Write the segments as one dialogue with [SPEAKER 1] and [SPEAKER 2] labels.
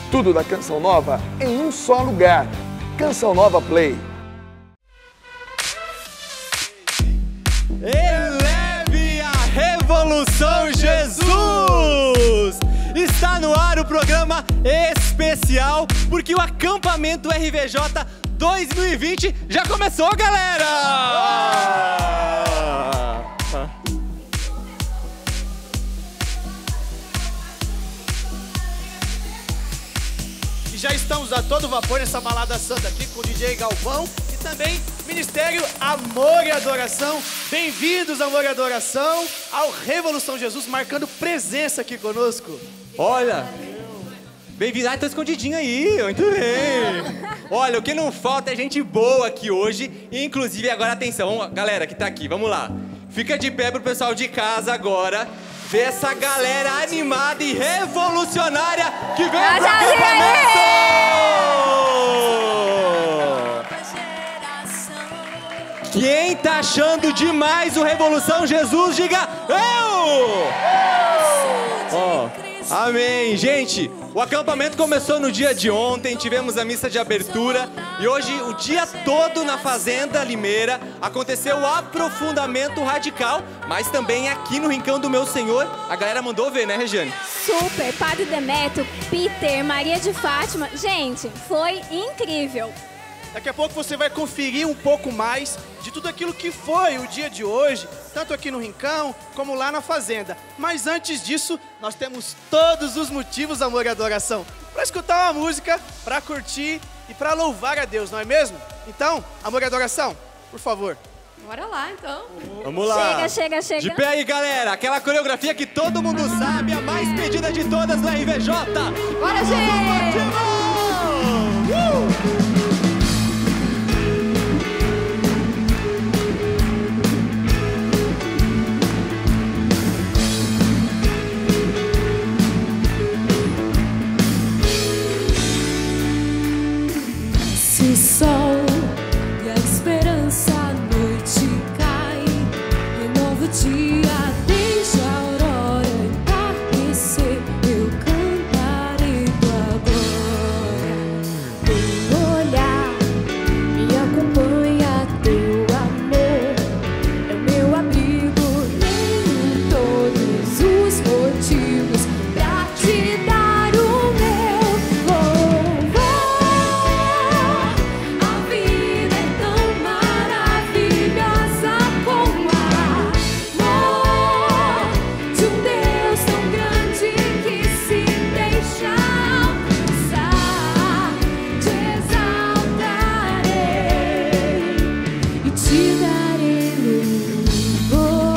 [SPEAKER 1] Tudo da Canção Nova em um só lugar. Canção Nova Play.
[SPEAKER 2] Eleve a revolução, Jesus! Está no ar o programa especial, porque o acampamento RVJ 2020 já começou, galera!
[SPEAKER 3] E já estamos a todo vapor nessa balada santa aqui com o DJ Galvão e também Ministério Amor e Adoração. Bem-vindos, Amor e Adoração, ao Revolução Jesus, marcando presença aqui conosco.
[SPEAKER 2] Olha, bem-vindo. Ah, tô escondidinho aí, muito bem. Olha, o que não falta é gente boa aqui hoje. Inclusive, agora atenção, galera que tá aqui, vamos lá. Fica de pé pro pessoal de casa agora. Ver essa galera animada e revolucionária que vem pro acampamento! Quem tá achando demais o Revolução Jesus, diga eu! Amém, gente. O acampamento começou no dia de ontem, tivemos a missa de abertura e hoje o dia todo na Fazenda Limeira aconteceu o aprofundamento radical, mas também aqui no Rincão do Meu Senhor, a galera mandou ver, né, Regiane?
[SPEAKER 4] Super, Padre Demétrio, Peter, Maria de Fátima, gente, foi incrível.
[SPEAKER 3] Daqui a pouco você vai conferir um pouco mais de tudo aquilo que foi o dia de hoje, tanto aqui no Rincão como lá na Fazenda. Mas antes disso, nós temos todos os motivos, amor e adoração, para escutar uma música, para curtir e para louvar a Deus, não é mesmo? Então, amor e adoração, por favor.
[SPEAKER 5] Bora lá, então.
[SPEAKER 2] Vamos lá.
[SPEAKER 4] Chega.
[SPEAKER 2] De pé aí, galera. Aquela coreografia que todo mundo sabe, a mais pedida de todas do RVJ.
[SPEAKER 5] Bora, gente!
[SPEAKER 6] O sol e a esperança, a noite cai, renova o dia, deixa a aurora entardecer. Eu cantarei tua glória, teu olhar me acompanha, teu amor é o meu abrigo. Tenho todos os motivos pra te dar o meu louvor. A vida é tão maravilhosa com amor de um Deus tão grande que se deixa alcançar. Te exaltarei e te darei louvor.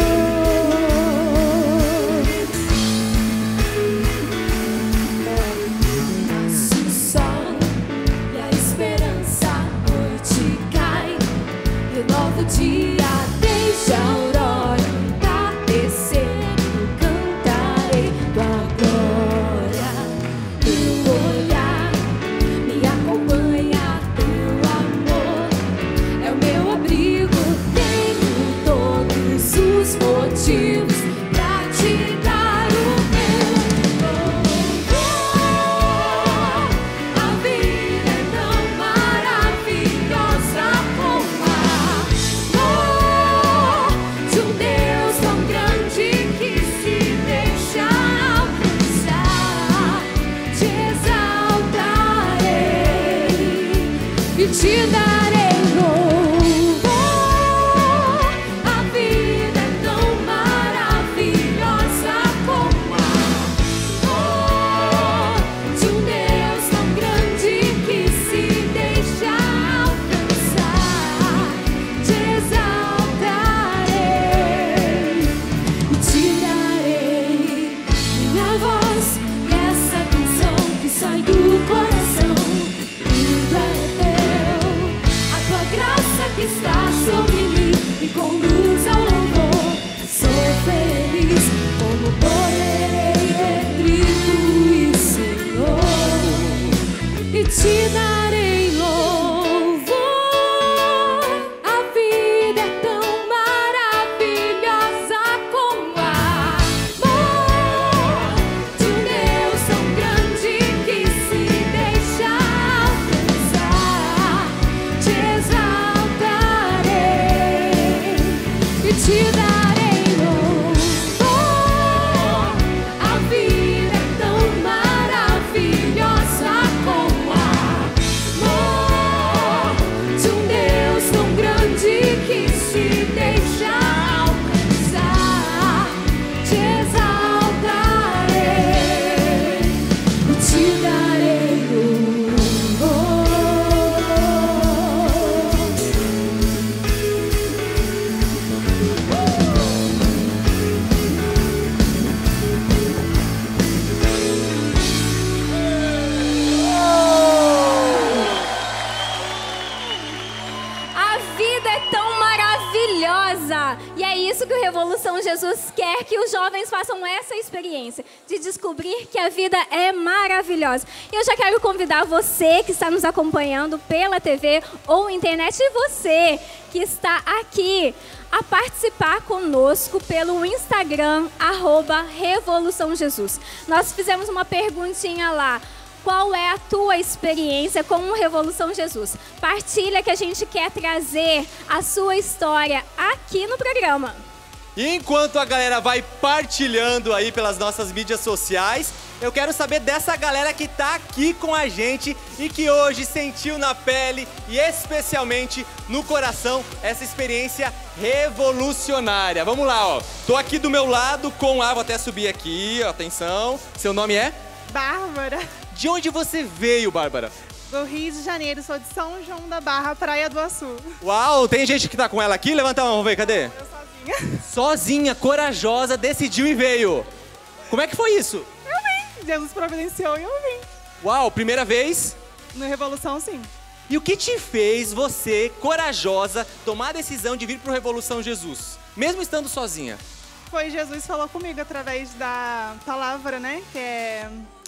[SPEAKER 6] Nasce o sol e a esperança, a noite cai, renova o dia, deixa a aurora entardecer. Eu cantarei tua glória, teu olhar me acompanha, teu amor é o meu abrigo. Tenho todos os motivos pra te dar o meu louvor. A vida é tão maravilhosa com amor de um Deus tão grande que se deixa alcançar. Te exaltarei e te darei louvor. A vida é tão maravilhosa com amor de um Deus tão grande que se deixa alcançar. Te exaltarei e te darei minha voz, essa canção que sai do coração. Tudo é teu, a tua graça que está sobre mim me conduz ao louvor. Sou feliz como poderei entre tu e Senhor e te darei louvor. A vida é tão maravilhosa com amor de um Deus tão grande que se
[SPEAKER 4] isso que o Revolução Jesus quer que os jovens façam essa experiência de descobrir que a vida é maravilhosa. E eu já quero convidar você que está nos acompanhando pela TV ou internet e você que está aqui a participar conosco pelo Instagram, @RevoluçãoJesus. Nós fizemos uma perguntinha lá. Qual é a tua experiência com o Revolução Jesus? Partilha que a gente quer trazer a sua história aqui no programa.
[SPEAKER 2] E enquanto a galera vai partilhando aí pelas nossas mídias sociais, eu quero saber dessa galera que tá aqui com a gente e que hoje sentiu na pele e especialmente no coração essa experiência revolucionária. Vamos lá, ó. Tô aqui do meu lado com a... Vou até subir aqui, ó, atenção. Seu nome é?
[SPEAKER 7] Bárbara,
[SPEAKER 2] De onde você veio, Bárbara?
[SPEAKER 7] do Rio de Janeiro, sou de São João da Barra, Praia do Açu.
[SPEAKER 2] Uau, tem gente que tá com ela aqui? Levanta a mão, vamos ver, cadê?
[SPEAKER 7] Eu sozinha.
[SPEAKER 2] Sozinha, corajosa, decidiu e veio. Como é que foi isso?
[SPEAKER 7] Eu vim, Jesus providenciou e eu vim.
[SPEAKER 2] Uau, primeira vez?
[SPEAKER 7] No Revolução, sim.
[SPEAKER 2] E o que te fez você, corajosa, tomar a decisão de vir pro Revolução Jesus, mesmo estando sozinha?
[SPEAKER 7] Foi Jesus falou comigo através da palavra, né? Que é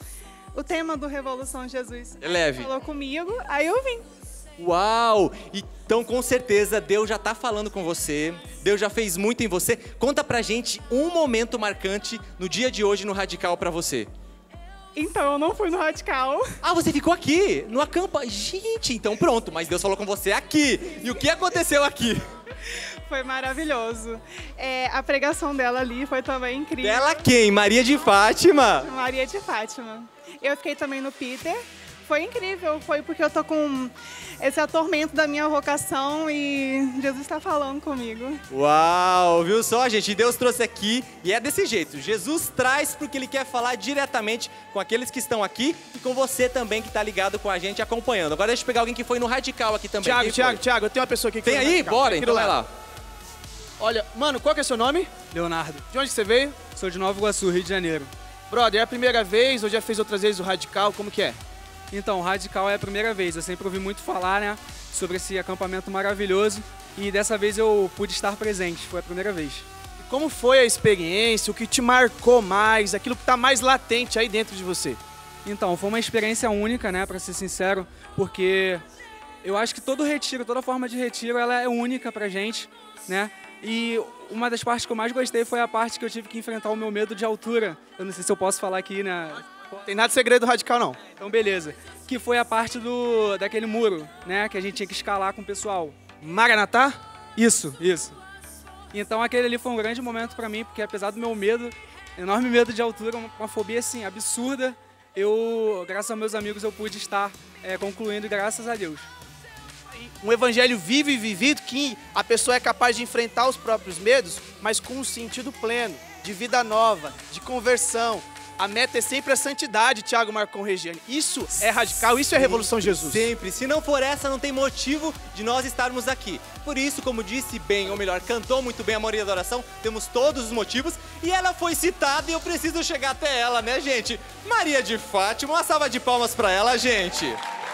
[SPEAKER 7] o tema do Revolução Jesus.
[SPEAKER 2] É leve.
[SPEAKER 7] Falou comigo, aí eu vim.
[SPEAKER 2] Uau! Então, com certeza, Deus já tá falando com você, Deus já fez muito em você. Conta pra gente um momento marcante no dia de hoje no Radical pra você.
[SPEAKER 7] Então, eu não fui no Radical.
[SPEAKER 2] Ah, você ficou aqui, no acampa. Gente, então pronto, mas Deus falou com você aqui. E o que aconteceu aqui?
[SPEAKER 7] Foi maravilhoso. A pregação dela ali foi também incrível.
[SPEAKER 2] Dela quem? Maria de Fátima?
[SPEAKER 7] Maria de Fátima. Eu fiquei também no Peter. Foi incrível, foi porque eu tô com esse atormento da minha vocação e Jesus está falando comigo.
[SPEAKER 2] Uau, viu só, gente? Deus trouxe aqui e é desse jeito. Jesus traz porque Ele quer falar diretamente com aqueles que estão aqui e com você também que tá ligado com a gente acompanhando. Agora deixa eu pegar alguém que foi no Radical aqui também.
[SPEAKER 3] Tiago, eu tenho uma pessoa aqui que
[SPEAKER 2] Tem
[SPEAKER 3] foi no
[SPEAKER 2] aí?
[SPEAKER 3] Radical.
[SPEAKER 2] Bora,
[SPEAKER 3] Aqui
[SPEAKER 2] então
[SPEAKER 3] do
[SPEAKER 2] vai
[SPEAKER 3] lado.
[SPEAKER 2] lá.
[SPEAKER 3] Olha, mano, qual que é seu nome?
[SPEAKER 8] Leonardo,
[SPEAKER 3] De onde que você veio?
[SPEAKER 8] sou de Nova Iguaçu, Rio de Janeiro.
[SPEAKER 3] Brother, é a primeira vez ou já fez outras vezes o Radical? Como que é?
[SPEAKER 8] Então, o Radical é a primeira vez, eu sempre ouvi muito falar, né, sobre esse acampamento maravilhoso e dessa vez eu pude estar presente, foi a primeira vez.
[SPEAKER 3] E como foi a experiência, o que te marcou mais, aquilo que tá mais latente aí dentro de você?
[SPEAKER 8] Então, foi uma experiência única, né, pra ser sincero, porque eu acho que todo retiro, toda forma de retiro, ela é única pra gente, né, e uma das partes que eu mais gostei foi a parte que eu tive que enfrentar o meu medo de altura. Eu não sei se eu posso falar aqui, né.
[SPEAKER 3] Tem nada de segredo do Radical, não.
[SPEAKER 8] Então, beleza. Que foi a parte daquele muro, né? Que a gente tinha que escalar com o pessoal.
[SPEAKER 3] Maranatá?
[SPEAKER 8] Isso. Então, aquele ali foi um grande momento pra mim, porque apesar do meu medo, enorme medo de altura, uma fobia, assim, absurda, graças aos meus amigos, eu pude estar concluindo, graças a Deus.
[SPEAKER 3] Um evangelho vivo e vivido que a pessoa é capaz de enfrentar os próprios medos, mas com um sentido pleno, de vida nova, de conversão. A meta é sempre a santidade, Tiago Marcon Regiane. Isso é Radical, isso é Revolução Jesus.
[SPEAKER 2] Sempre. Se não for essa, não tem motivo de nós estarmos aqui. Por isso, como disse bem, ou melhor, cantou muito bem a Maria da Oração, temos todos os motivos. E ela foi citada e eu preciso chegar até ela, né, gente? Maria de Fátima, uma salva de palmas pra ela, gente.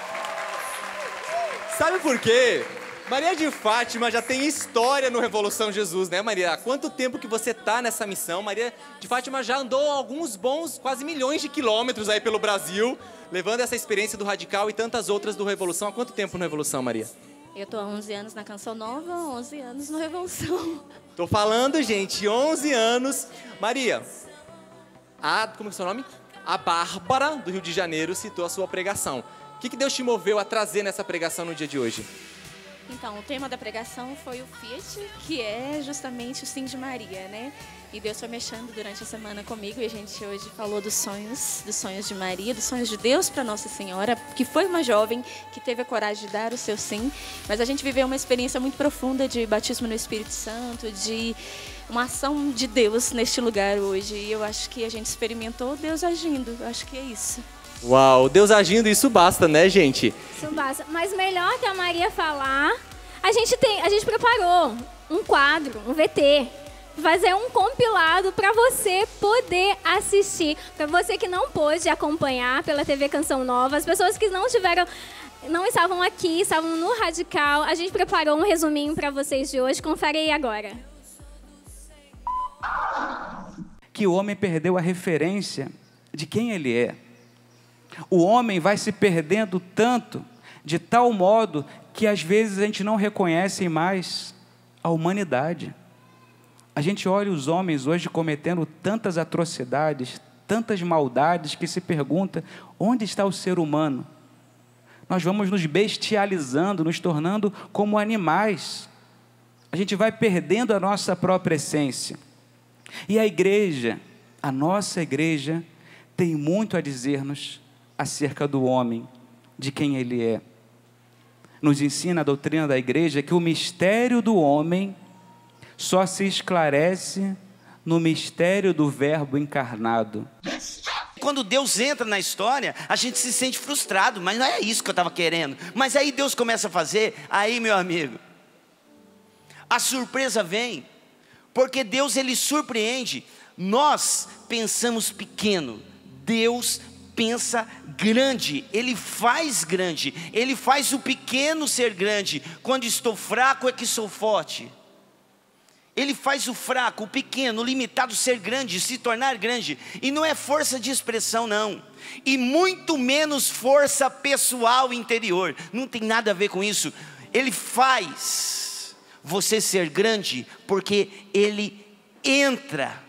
[SPEAKER 2] Sabe por quê? Maria de Fátima já tem história no Revolução Jesus, né, Maria? Há quanto tempo que você tá nessa missão? Maria de Fátima já andou alguns bons, quase milhões de quilômetros aí pelo Brasil, levando essa experiência do Radical e tantas outras do Revolução. Há quanto tempo no Revolução, Maria?
[SPEAKER 9] Eu tô há 11 anos na Canção Nova, 11 anos no Revolução.
[SPEAKER 2] Tô falando, gente, 11 anos. Maria, como é o seu nome? A Bárbara, do Rio de Janeiro, citou a sua pregação. O que Deus te moveu a trazer nessa pregação no dia de hoje?
[SPEAKER 9] Então, o tema da pregação foi o Fiat, que é justamente o Sim de Maria, né? E Deus foi mexendo durante a semana comigo e a gente hoje falou dos sonhos de Maria, dos sonhos de Deus para Nossa Senhora, que foi uma jovem que teve a coragem de dar o seu sim, mas a gente viveu uma experiência muito profunda de batismo no Espírito Santo, de uma ação de Deus neste lugar hoje. E eu acho que a gente experimentou Deus agindo, eu acho que é isso.
[SPEAKER 2] Uau, Deus agindo, isso basta, né, gente?
[SPEAKER 4] Isso basta. Mas melhor que a Maria falar, a gente preparou um quadro, um VT, fazer um compilado para você poder assistir, para você que não pôde acompanhar pela TV Canção Nova, as pessoas que não estavam aqui, estavam no Radical, a gente preparou um resuminho para vocês de hoje, confere aí agora.
[SPEAKER 10] que o homem perdeu a referência de quem ele é. O homem vai se perdendo tanto, de tal modo, que às vezes a gente não reconhece mais a humanidade. A gente olha os homens hoje cometendo tantas atrocidades, tantas maldades, que se pergunta, onde está o ser humano? Nós vamos nos bestializando, nos tornando como animais. A gente vai perdendo a nossa própria essência. E a igreja, a nossa igreja, tem muito a dizer-nos acerca do homem, de quem ele é. Nos ensina a doutrina da igreja que o mistério do homem só se esclarece no mistério do Verbo encarnado.
[SPEAKER 11] Quando Deus entra na história, a gente se sente frustrado, mas não é isso que eu estava querendo. Mas aí Deus começa a fazer, aí meu amigo, a surpresa vem, porque Deus ele surpreende. Nós pensamos pequeno, Deus pensa grande, Ele faz grande, Ele faz o pequeno ser grande. Quando estou fraco é que sou forte. Ele faz o fraco, o pequeno, o limitado ser grande, se tornar grande. E não é força de expressão não, e muito menos força pessoal interior, não tem nada a ver com isso. Ele faz você ser grande, porque Ele entra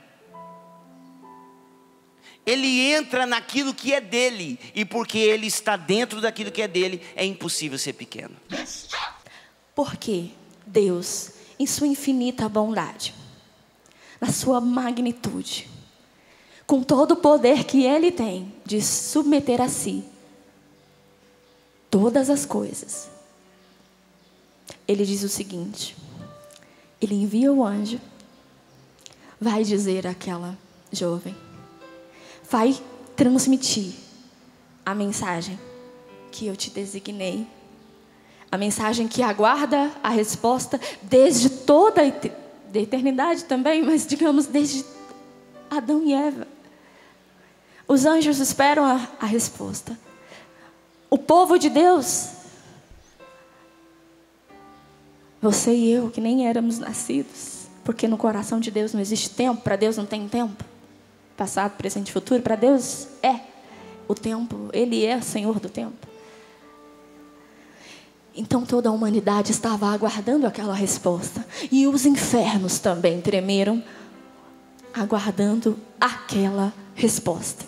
[SPEAKER 11] naquilo que é dele, e porque Ele está dentro daquilo que é dele, é impossível ser pequeno.
[SPEAKER 9] Porque Deus, em sua infinita bondade, na sua magnitude, com todo o poder que Ele tem de submeter a si todas as coisas, Ele diz o seguinte: Ele envia o anjo, vai dizer àquela jovem, vai transmitir a mensagem que eu te designei, a mensagem que aguarda a resposta desde toda a eternidade também, mas digamos desde Adão e Eva. Os anjos esperam a resposta. O povo de Deus, você e eu, que nem éramos nascidos, porque no coração de Deus não existe tempo, para Deus não tem tempo, passado, presente e futuro, para Deus é o tempo, Ele é o Senhor do tempo. Então toda a humanidade estava aguardando aquela resposta, e os infernos também tremeram, aguardando aquela resposta.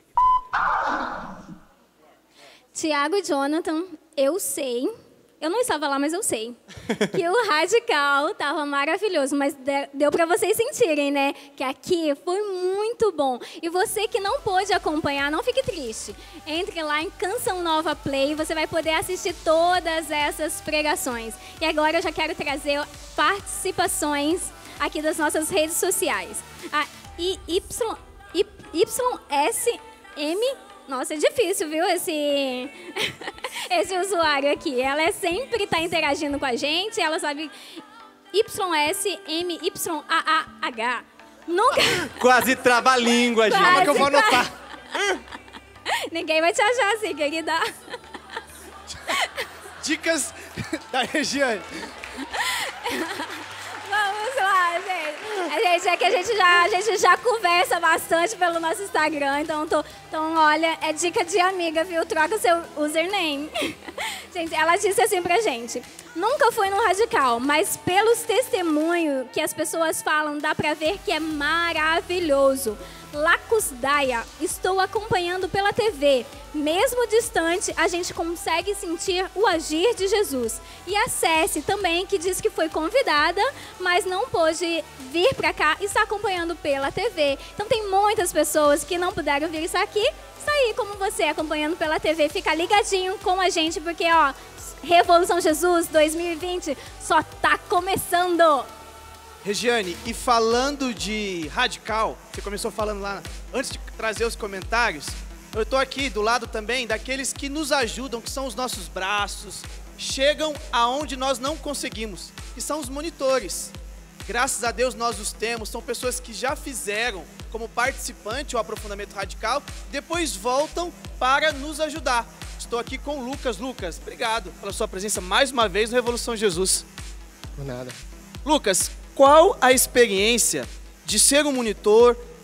[SPEAKER 4] Tiago e Jonathan, eu sei, eu não estava lá, mas eu sei, que o Radical estava maravilhoso, mas deu para vocês sentirem, né? Que aqui foi muito bom. E você que não pôde acompanhar, não fique triste. Entre lá em Canção Nova Play, você vai poder assistir todas essas pregações. E agora eu já quero trazer participações aqui das nossas redes sociais. A YSM... Nossa, é difícil, viu, esse usuário aqui. Ela sempre está interagindo com a gente, ela sabe YSMYAAH. Nunca...
[SPEAKER 2] Quase trava-língua, gente.
[SPEAKER 3] Calma que eu vou anotar.
[SPEAKER 4] Ninguém vai te achar assim, querida.
[SPEAKER 3] Dicas da Regiane.
[SPEAKER 4] Vamos lá, gente. É que a gente já conversa bastante pelo nosso Instagram, então olha, é dica de amiga, viu? Troca seu username. Gente, ela disse assim pra gente: nunca fui no Radical, mas pelos testemunhos que as pessoas falam, dá pra ver que é maravilhoso. Lacus Daia, estou acompanhando pela TV. Mesmo distante, a gente consegue sentir o agir de Jesus. E a Cessi também, que diz que foi convidada, mas não pôde vir para cá e está acompanhando pela TV. Então tem muitas pessoas que não puderam vir isso aqui. Isso aí, como você acompanhando pela TV, fica ligadinho com a gente, porque ó, Revolução Jesus 2020 só tá começando.
[SPEAKER 3] Regiane, e falando de Radical, você começou falando lá, antes de trazer os comentários, eu estou aqui do lado também daqueles que nos ajudam, que são os nossos braços, chegam aonde nós não conseguimos, que são os monitores. Graças a Deus nós os temos, são pessoas que já fizeram como participante o aprofundamento radical, depois voltam para nos ajudar. Estou aqui com o Lucas. Lucas, obrigado pela sua presença mais uma vez no Revolução Jesus.
[SPEAKER 12] Por nada.
[SPEAKER 3] Lucas, qual a experiência de ser um monitor,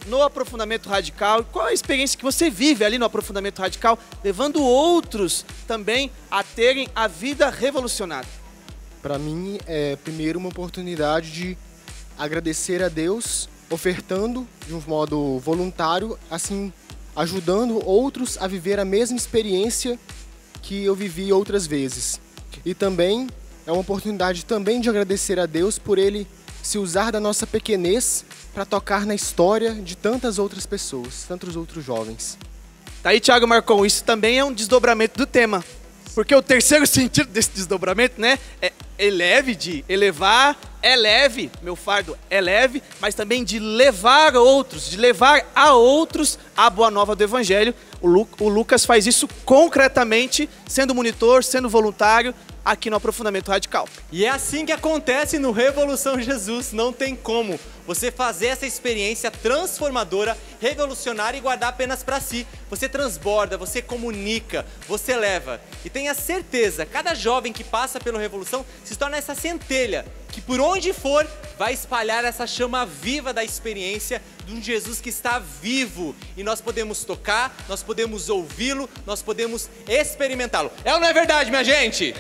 [SPEAKER 3] no aprofundamento radical? Qual a experiência que você vive ali no aprofundamento radical, levando outros também a terem a vida revolucionada?
[SPEAKER 12] Para mim, é primeiro uma oportunidade de agradecer a Deus, ofertando de um modo voluntário, assim, ajudando outros a viver a mesma experiência que eu vivi outras vezes. E também é uma oportunidade também de agradecer a Deus por Ele se usar da nossa pequenez para tocar na história de tantas outras pessoas, tantos outros jovens.
[SPEAKER 3] Tá aí, Thiago Marcon, isso também é um desdobramento do tema. Porque o terceiro sentido desse desdobramento, né, é eleve, de elevar, é leve, meu fardo é leve, mas também de levar outros, de levar a outros a boa nova do Evangelho. O Lucas faz isso concretamente, sendo monitor, sendo voluntário, aqui no Aprofundamento Radical.
[SPEAKER 2] E é assim que acontece no Revolução Jesus, não tem como você fazer essa experiência transformadora, revolucionária e guardar apenas para si. Você transborda, você comunica, você leva. E tenha certeza, cada jovem que passa pelo Revolução se torna essa centelha que por onde for vai espalhar essa chama viva da experiência de um Jesus que está vivo. E nós podemos tocar, nós podemos ouvi-lo, nós podemos experimentá-lo. É ou não é verdade, minha gente?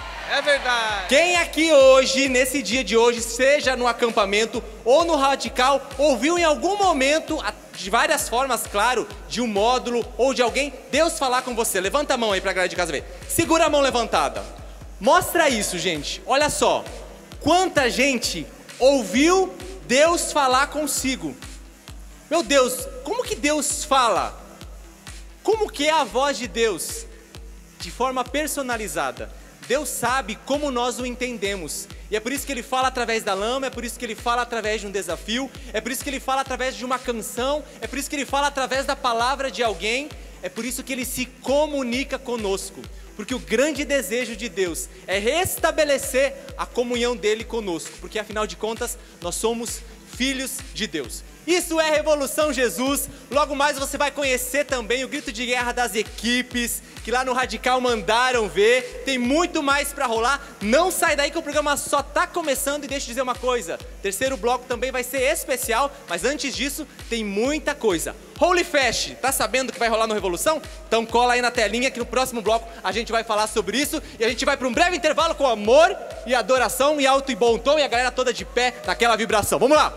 [SPEAKER 3] É verdade.
[SPEAKER 2] Quem aqui hoje, nesse dia de hoje, seja no acampamento ou no radical, ouviu em algum momento, de várias formas, claro, de um módulo ou de alguém, Deus falar com você? Levanta a mão aí pra galera de casa ver. Segura a mão levantada. Mostra isso, gente. Olha só. Quanta gente ouviu Deus falar consigo? Meu Deus, como que Deus fala? Como que é a voz de Deus? De forma personalizada. Deus sabe como nós o entendemos. E é por isso que Ele fala através da lama, é por isso que Ele fala através de um desafio, é por isso que Ele fala através de uma canção, é por isso que Ele fala através da palavra de alguém, é por isso que Ele se comunica conosco. Porque o grande desejo de Deus é restabelecer a comunhão dEle conosco, porque afinal de contas, nós somos filhos de Deus. Isso é Revolução Jesus. Logo mais você vai conhecer também o grito de guerra das equipes, que lá no Radical mandaram ver. Tem muito mais pra rolar. Não sai daí que o programa só tá começando. E deixa eu dizer uma coisa, terceiro bloco também vai ser especial, mas antes disso tem muita coisa. Holy Fest, tá sabendo que vai rolar no Revolução? Então cola aí na telinha que no próximo bloco a gente vai falar sobre isso. E a gente vai para um breve intervalo com amor e adoração e alto e bom tom. E a galera toda de pé naquela vibração. Vamos lá!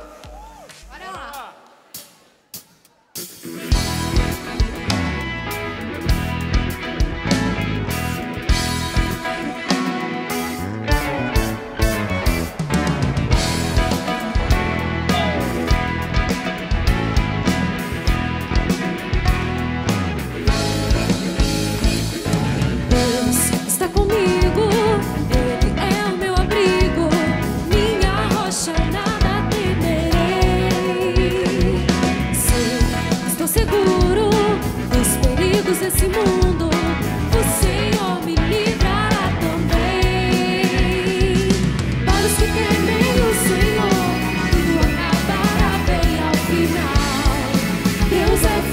[SPEAKER 6] Esse mundo, o Senhor me livrará também. Para os que temem o Senhor, tudo acabará bem ao final. Deus é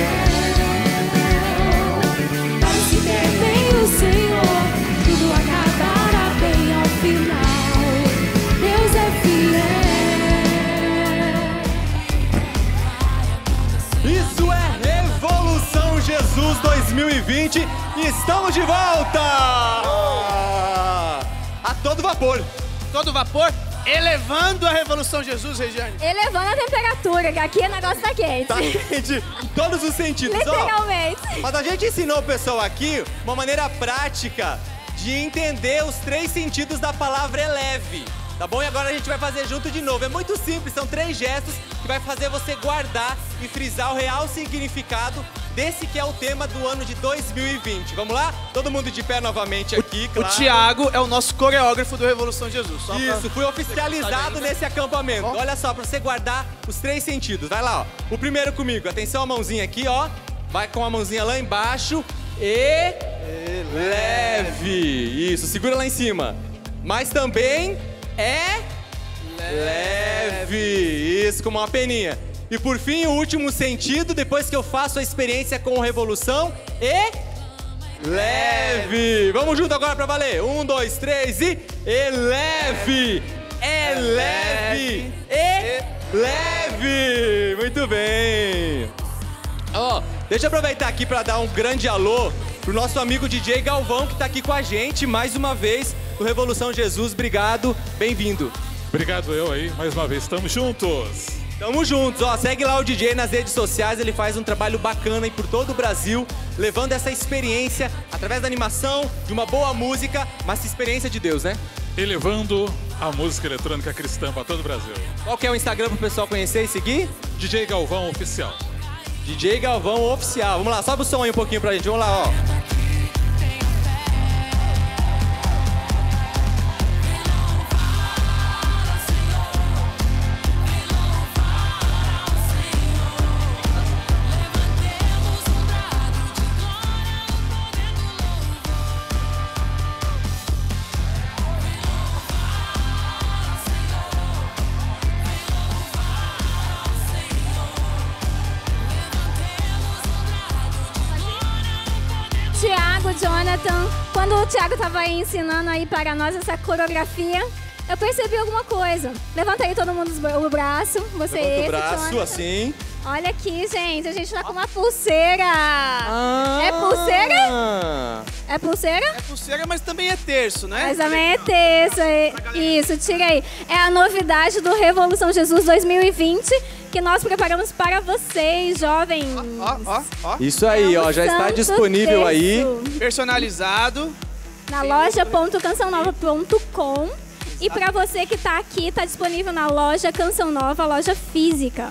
[SPEAKER 6] fiel. Para os que temem o Senhor, tudo acabará bem ao final. Deus é
[SPEAKER 2] fiel. Isso é Revolução Jesus 2020 e estamos de volta! A todo vapor.
[SPEAKER 3] Todo vapor, elevando a Revolução Jesus, Regiane.
[SPEAKER 4] Elevando a temperatura, que aqui o negócio tá quente.
[SPEAKER 2] Tá quente em todos os sentidos.
[SPEAKER 4] Literalmente.
[SPEAKER 2] Ó, mas a gente ensinou o pessoal aqui uma maneira prática de entender os 3 sentidos da palavra eleve. Tá bom? E agora a gente vai fazer junto de novo. É muito simples, são 3 gestos que vai fazer você guardar e frisar o real significado desse que é o tema do ano de 2020. Vamos lá? Todo mundo de pé novamente aqui, claro.
[SPEAKER 3] O Thiago é o nosso coreógrafo do Revolução Jesus.
[SPEAKER 2] Isso, fui oficializado nesse acampamento. Olha só, pra você guardar os 3 sentidos. Vai lá, ó. O primeiro comigo. Atenção a mãozinha aqui, ó. Vai com a mãozinha lá embaixo. E... leve. Isso, segura lá em cima. Mas também... é leve. Isso, como uma peninha. E por fim, o último sentido, depois que eu faço a experiência com Revolução, e leve. Vamos junto agora pra valer. 1, 2, 3 e leve. É leve. E leve. Dave! Muito bem! Ó, deixa eu aproveitar aqui para dar um grande alô pro nosso amigo DJ Galvão, que tá aqui com a gente mais uma vez no Revolução Jesus. Obrigado, bem-vindo.
[SPEAKER 13] Obrigado eu aí, mais uma vez, estamos juntos.
[SPEAKER 2] Tamo juntos, ó, segue lá o DJ nas redes sociais, ele faz um trabalho bacana aí por todo o Brasil, levando essa experiência através da animação, de uma boa música, mas essa experiência de Deus, né?
[SPEAKER 13] E levando a música eletrônica cristã para todo o Brasil.
[SPEAKER 2] Qual que é o Instagram pro pessoal conhecer e seguir?
[SPEAKER 13] DJ Galvão Oficial.
[SPEAKER 2] DJ Galvão Oficial. Vamos lá, sobe o som aí um pouquinho pra gente, vamos lá, ó.
[SPEAKER 4] Jonathan, quando o Thiago estava aí ensinando aí para nós essa coreografia, eu percebi alguma coisa. Levanta aí todo mundo o braço. Você
[SPEAKER 2] levanta
[SPEAKER 4] esse,
[SPEAKER 2] o braço,
[SPEAKER 4] Jonathan.
[SPEAKER 2] Assim.
[SPEAKER 4] Olha aqui, gente, a gente tá com uma pulseira. É pulseira? É pulseira?
[SPEAKER 3] É pulseira, mas também é terço, né?
[SPEAKER 4] Mas também é terço. Isso, tira aí. É a novidade do Revolução Jesus 2020 que nós preparamos para vocês, jovens.
[SPEAKER 3] Ó.
[SPEAKER 2] Isso aí, ó, já está disponível aí.
[SPEAKER 3] Personalizado.
[SPEAKER 4] Na loja.cançãonova.com. E para você que tá aqui, tá disponível na loja Canção Nova, loja física.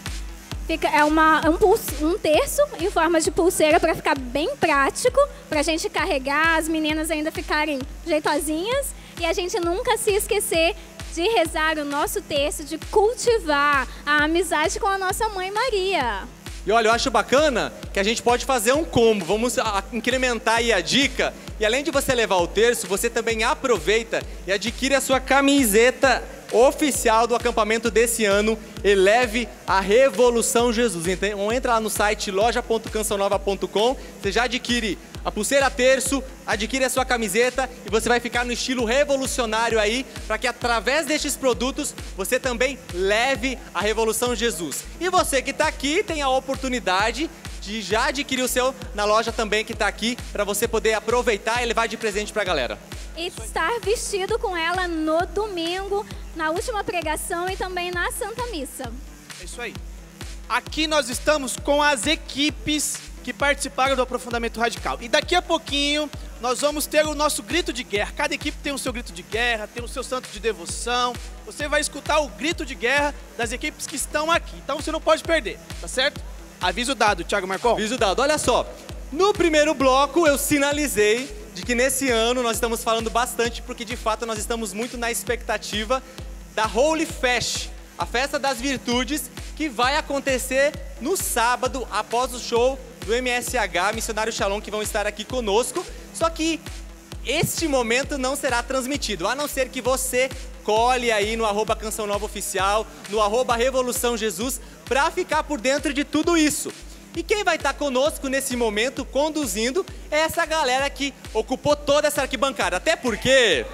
[SPEAKER 4] É um terço em forma de pulseira para ficar bem prático, para a gente carregar, as meninas ainda ficarem jeitosinhas e a gente nunca se esquecer de rezar o nosso terço, de cultivar a amizade com a nossa Mãe Maria.
[SPEAKER 2] E olha, eu acho bacana que a gente pode fazer um combo, vamos incrementar aí a dica. E além de você levar o terço, você também aproveita e adquire a sua camiseta oficial do acampamento desse ano, Eleve a Revolução Jesus. Então entra lá no site loja.cançãonova.com, você já adquire a pulseira terço, adquire a sua camiseta e você vai ficar no estilo revolucionário aí, para que através destes produtos você também leve a Revolução Jesus. E você que está aqui tem a oportunidade de já adquirir o seu na loja também que está aqui, para você poder aproveitar e levar de presente para a galera.
[SPEAKER 4] E estar vestido com ela no domingo, na última pregação e também na Santa Missa.
[SPEAKER 3] É isso aí. Aqui nós estamos com as equipes que participaram do Aprofundamento Radical. E daqui a pouquinho nós vamos ter o nosso grito de guerra. Cada equipe tem o seu grito de guerra, tem o seu santo de devoção. Você vai escutar o grito de guerra das equipes que estão aqui. Então você não pode perder, tá certo? Aviso dado, Thiago Marcon.
[SPEAKER 2] Aviso dado. Olha só, no primeiro bloco eu sinalizei de que nesse ano nós estamos falando bastante, porque de fato nós estamos muito na expectativa da Holy Fest, a Festa das Virtudes, que vai acontecer no sábado, após o show do MSH, Missionário Shalom, que vão estar aqui conosco. Só que este momento não será transmitido, a não ser que você colhe aí no @Canção Nova Oficial, no @Revolução Jesus, para ficar por dentro de tudo isso. E quem vai estar conosco nesse momento, conduzindo, é essa galera que ocupou toda essa arquibancada. Até porque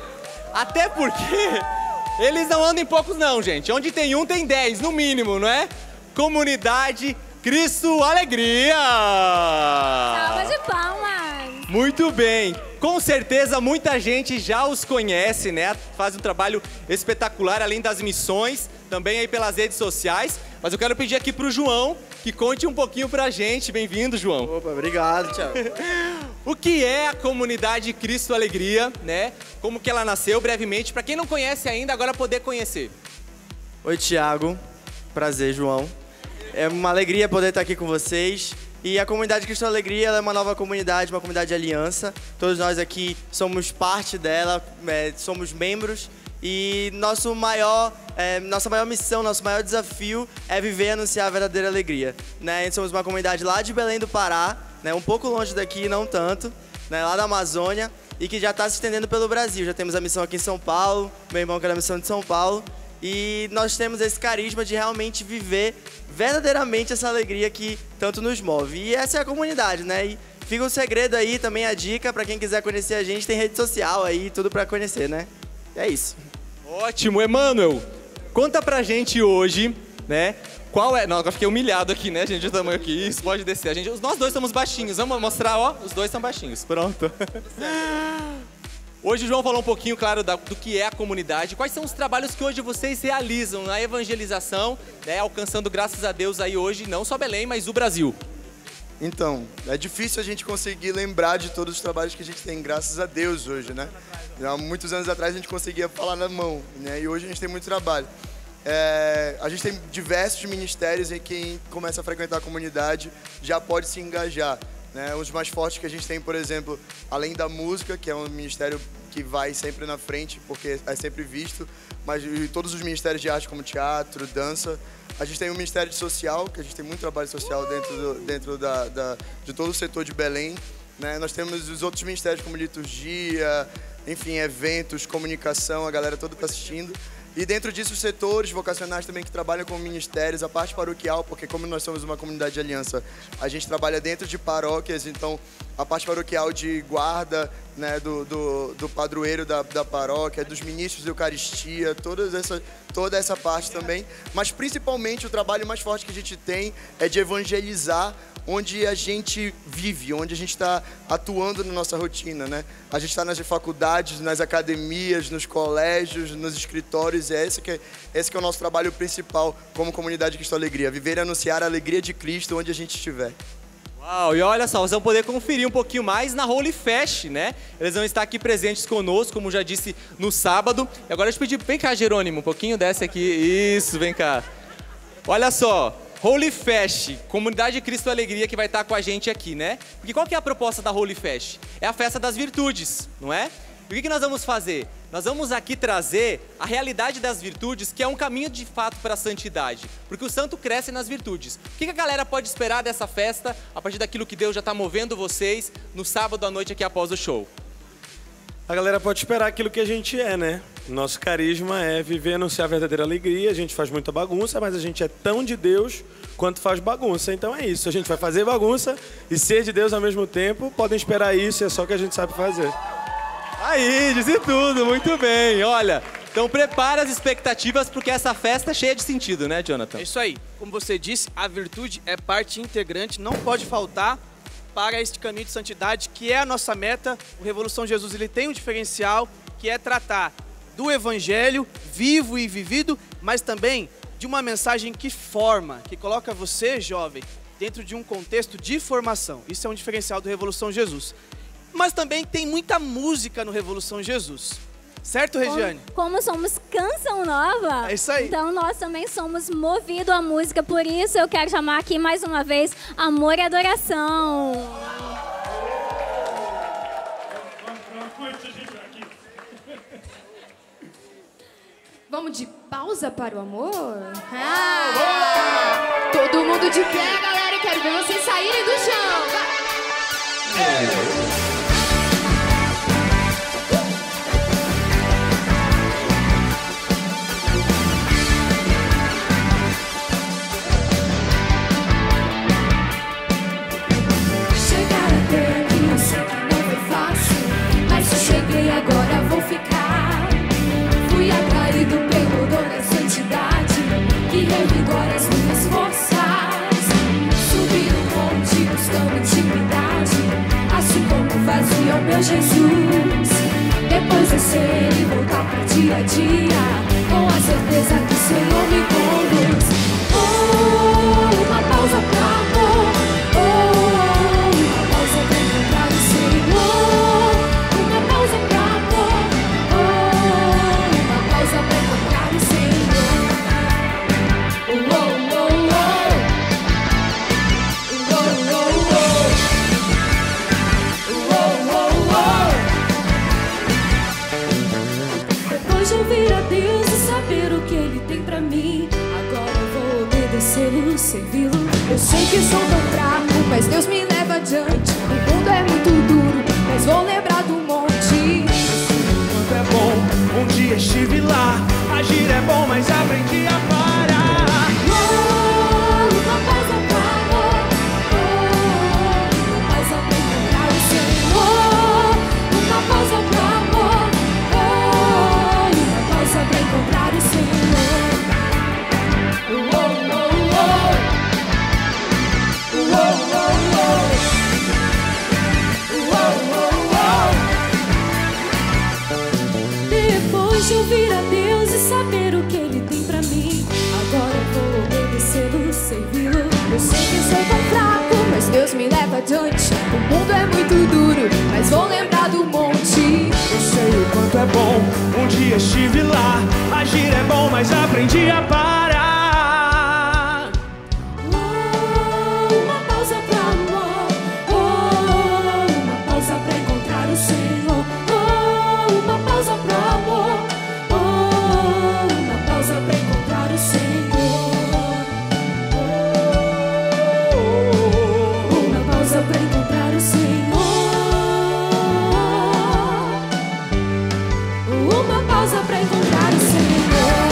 [SPEAKER 2] eles não andam em poucos não, gente. Onde tem um, tem 10, no mínimo, não é? Comunidade Cristo Alegria!
[SPEAKER 4] Salva de palmas!
[SPEAKER 2] Muito bem. Com certeza muita gente já os conhece, né? Faz um trabalho espetacular, além das missões, também aí pelas redes sociais. Mas eu quero pedir aqui pro João que conte um pouquinho pra gente. Bem-vindo, João.
[SPEAKER 14] Opa, obrigado, Thiago.
[SPEAKER 2] O que é a comunidade Cristo Alegria, né? Como que ela nasceu, brevemente, para quem não conhece ainda, agora poder conhecer.
[SPEAKER 14] Oi, Thiago. Prazer, João. É uma alegria poder estar aqui com vocês. E a comunidade Cristo Alegria ela é uma nova comunidade, uma comunidade de aliança. Todos nós aqui somos parte dela, somos membros. E nossa maior missão, nosso maior desafio é viver e anunciar a verdadeira alegria. Né? Somos uma comunidade lá de Belém do Pará, né? Um pouco longe daqui, não tanto, né? Lá da Amazônia, e que já está se estendendo pelo Brasil. Já temos a missão aqui em São Paulo, meu irmão quer a missão de São Paulo, e nós temos esse carisma de realmente viver verdadeiramente essa alegria que tanto nos move. E essa é a comunidade, né? E fica o segredo aí, também a dica, para quem quiser conhecer a gente, tem rede social aí, tudo para conhecer, né? E é isso.
[SPEAKER 2] Ótimo, Emmanuel, conta pra gente hoje, né, Qual é... Não, agora fiquei humilhado aqui, né, gente? O tamanho aqui. Isso, pode descer. Nós dois somos baixinhos. Vamos mostrar, ó. Os dois são baixinhos. Pronto. Hoje o João falou um pouquinho, claro, do que é a comunidade. Quais são os trabalhos que hoje vocês realizam na evangelização, né, alcançando, graças a Deus, aí hoje, não só Belém, mas o Brasil?
[SPEAKER 15] Então, é difícil a gente conseguir lembrar de todos os trabalhos que a gente tem, graças a Deus, hoje, né? Há muitos anos atrás a gente conseguia falar na mão, né? E hoje a gente tem muito trabalho. A gente tem diversos ministérios em quem começa a frequentar a comunidade já pode se engajar, né? Os mais fortes que a gente tem, por exemplo, além da música, que é um ministério que vai sempre na frente, porque é sempre visto, mas todos os ministérios de arte, como teatro, dança. A gente tem um ministério de social, que a gente tem muito trabalho social dentro de todo o setor de Belém, né? Nós temos os outros ministérios, como liturgia, enfim, eventos, comunicação, a galera toda está assistindo. E dentro disso, os setores vocacionais também que trabalham com ministérios, a parte paroquial, porque como nós somos uma comunidade de aliança, a gente trabalha dentro de paróquias, então a parte paroquial de guarda, né, do padroeiro da paróquia, dos ministros de Eucaristia, toda essa parte também. Mas principalmente o trabalho mais forte que a gente tem é de evangelizar onde a gente vive, onde a gente está atuando na nossa rotina, né? A gente está nas faculdades, nas academias, nos colégios, nos escritórios, esse que é o nosso trabalho principal como comunidade Cristo Alegria, viver e anunciar a alegria de Cristo onde a gente estiver.
[SPEAKER 2] Uau, e olha só, vocês vão poder conferir um pouquinho mais na Holy Fest, né? Eles vão estar aqui presentes conosco, como já disse, no sábado. E agora eu te pedi, vem cá, Jerônimo, um pouquinho, desce aqui, isso, vem cá. Olha só, Holy Fest, Comunidade Cristo Alegria, que vai estar com a gente aqui, né? Porque qual que é a proposta da Holy Fest? É a festa das virtudes, não é? E o que nós vamos fazer? Nós vamos aqui trazer a realidade das virtudes, que é um caminho de fato para a santidade. Porque o santo cresce nas virtudes. O que a galera pode esperar dessa festa, a partir daquilo que Deus já está movendo vocês, no sábado à noite aqui após o show?
[SPEAKER 16] A galera pode esperar aquilo que a gente é, né? Nosso carisma é viver e anunciar a verdadeira alegria. A gente faz muita bagunça, mas a gente é tão de Deus quanto faz bagunça. Então é isso, a gente vai fazer bagunça e ser de Deus ao mesmo tempo. Podem esperar isso, é só o que a gente sabe fazer.
[SPEAKER 2] Aí, disse tudo, muito bem. Olha, então prepara as expectativas porque essa festa é cheia de sentido, né, Jonathan?
[SPEAKER 3] É isso aí. Como você disse, a virtude é parte integrante, não pode faltar para este caminho de santidade, que é a nossa meta. O Revolução Jesus ele tem um diferencial, que é tratar do evangelho vivo e vivido, mas também de uma mensagem que forma, que coloca você, jovem, dentro de um contexto de formação. Isso é um diferencial do Revolução Jesus. Mas também tem muita música no Revolução Jesus. Certo, Regiane?
[SPEAKER 4] Como somos Canção Nova,
[SPEAKER 3] é isso aí.
[SPEAKER 4] Então nós também somos movidos à música. Por isso eu quero chamar aqui mais uma vez Amor e Adoração.
[SPEAKER 5] Vamos de pausa para o amor? Todo mundo de pé, galera. Eu quero ver vocês saírem do chão.
[SPEAKER 6] Chegar até aqui eu sei que não foi fácil, mas se cheguei agora vou ficar. Fui atraído pelo dom da santidade que revigora as minhas forças. Subi no monte buscando intimidade, assim como fazia o meu Jesus. Depois descer e voltar para dia a dia, com a certeza que o Senhor me conduz. Oh, uma pausa pra amor. Oh, uma pausa pra encontrar o Senhor. Uma pausa pra amor. Oh, uma pausa pra encontrar o Senhor. Oh, oh, oh, oh. Oh, oh, oh, oh. Depois de ouvir a Deus e saber o que Ele tem pra mim, agora eu vou obedecê-lo, servi-lo. Eu sei que sou tão fraco, mas Deus me leva adiante. O mundo é muito duro, mas vou lembrar do monte.
[SPEAKER 17] Quanto é bom, um dia estive lá. Agir é bom, mas aprendi a parar.
[SPEAKER 6] Oh, uma pausa pra amor. Oh, uma pausa pra encontrar o Senhor. Uma pausa pra amor. Oh, uma pausa pra encontrar o Senhor. Oh, oh, oh, oh. adiante. O mundo é muito duro, mas vou lembrar do monte.
[SPEAKER 17] Eu sei o quanto é bom, um dia estive lá. Agir é bom, mas aprendi a parar.
[SPEAKER 6] Uma pausa pra amor, uma pausa pra encontrar o Senhor. Uma pausa pra amor, uma pausa pra encontrar o Senhor. Uma pausa pra encontrar o Senhor. Uma pausa pra encontrar o Senhor.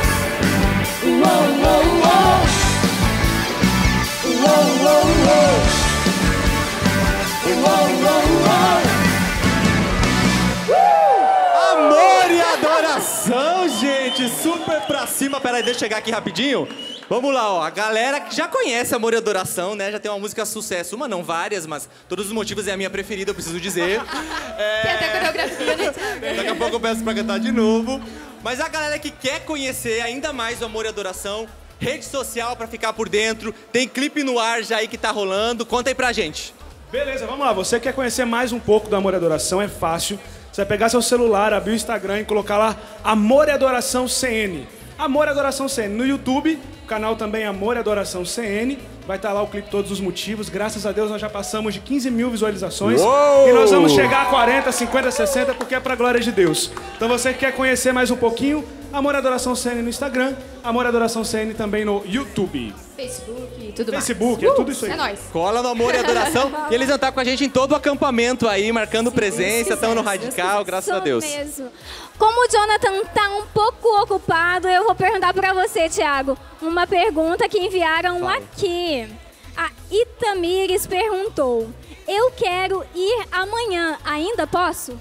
[SPEAKER 2] Amor e adoração, gente, super pra cima. Peraí, deixa eu chegar aqui rapidinho. Vamos lá, ó, a galera que já conhece Amor e Adoração, né? Já tem uma música sucesso, uma não, várias, mas Todos os Motivos é a minha preferida, eu preciso dizer.
[SPEAKER 5] Tem até coreografia, né, Thiago?
[SPEAKER 2] Daqui a pouco eu peço pra cantar de novo. Mas a galera que quer conhecer ainda mais o Amor e Adoração, rede social pra ficar por dentro, tem clipe no ar já aí que tá rolando, conta aí pra gente.
[SPEAKER 17] Beleza, vamos lá. Você quer conhecer mais um pouco do Amor e Adoração? É fácil. Você vai pegar seu celular, abrir o Instagram e colocar lá Amor e Adoração CN. Amor e Adoração CN. No YouTube, o canal também Amor e Adoração CN. Vai estar lá o clipe Todos os Motivos. Graças a Deus nós já passamos de 15 mil visualizações.
[SPEAKER 2] Uou!
[SPEAKER 17] E nós vamos chegar a 40, 50, 60, porque é pra glória de Deus. Então você que quer conhecer mais um pouquinho, Amor e Adoração CN no Instagram, Amor e Adoração CN também no YouTube.
[SPEAKER 5] Facebook, tudo mais.
[SPEAKER 17] Facebook, é tudo isso aí.
[SPEAKER 5] É nóis.
[SPEAKER 2] Cola no Amor e Adoração. E eles vão estar com a gente em todo o acampamento aí, marcando presença, estão no Radical, graças a Deus.
[SPEAKER 4] Mesmo. Como o Jonathan tá um pouco ocupado, eu vou perguntar pra você, Thiago, uma pergunta que enviaram aqui. A Itamires perguntou: eu quero ir amanhã, ainda posso?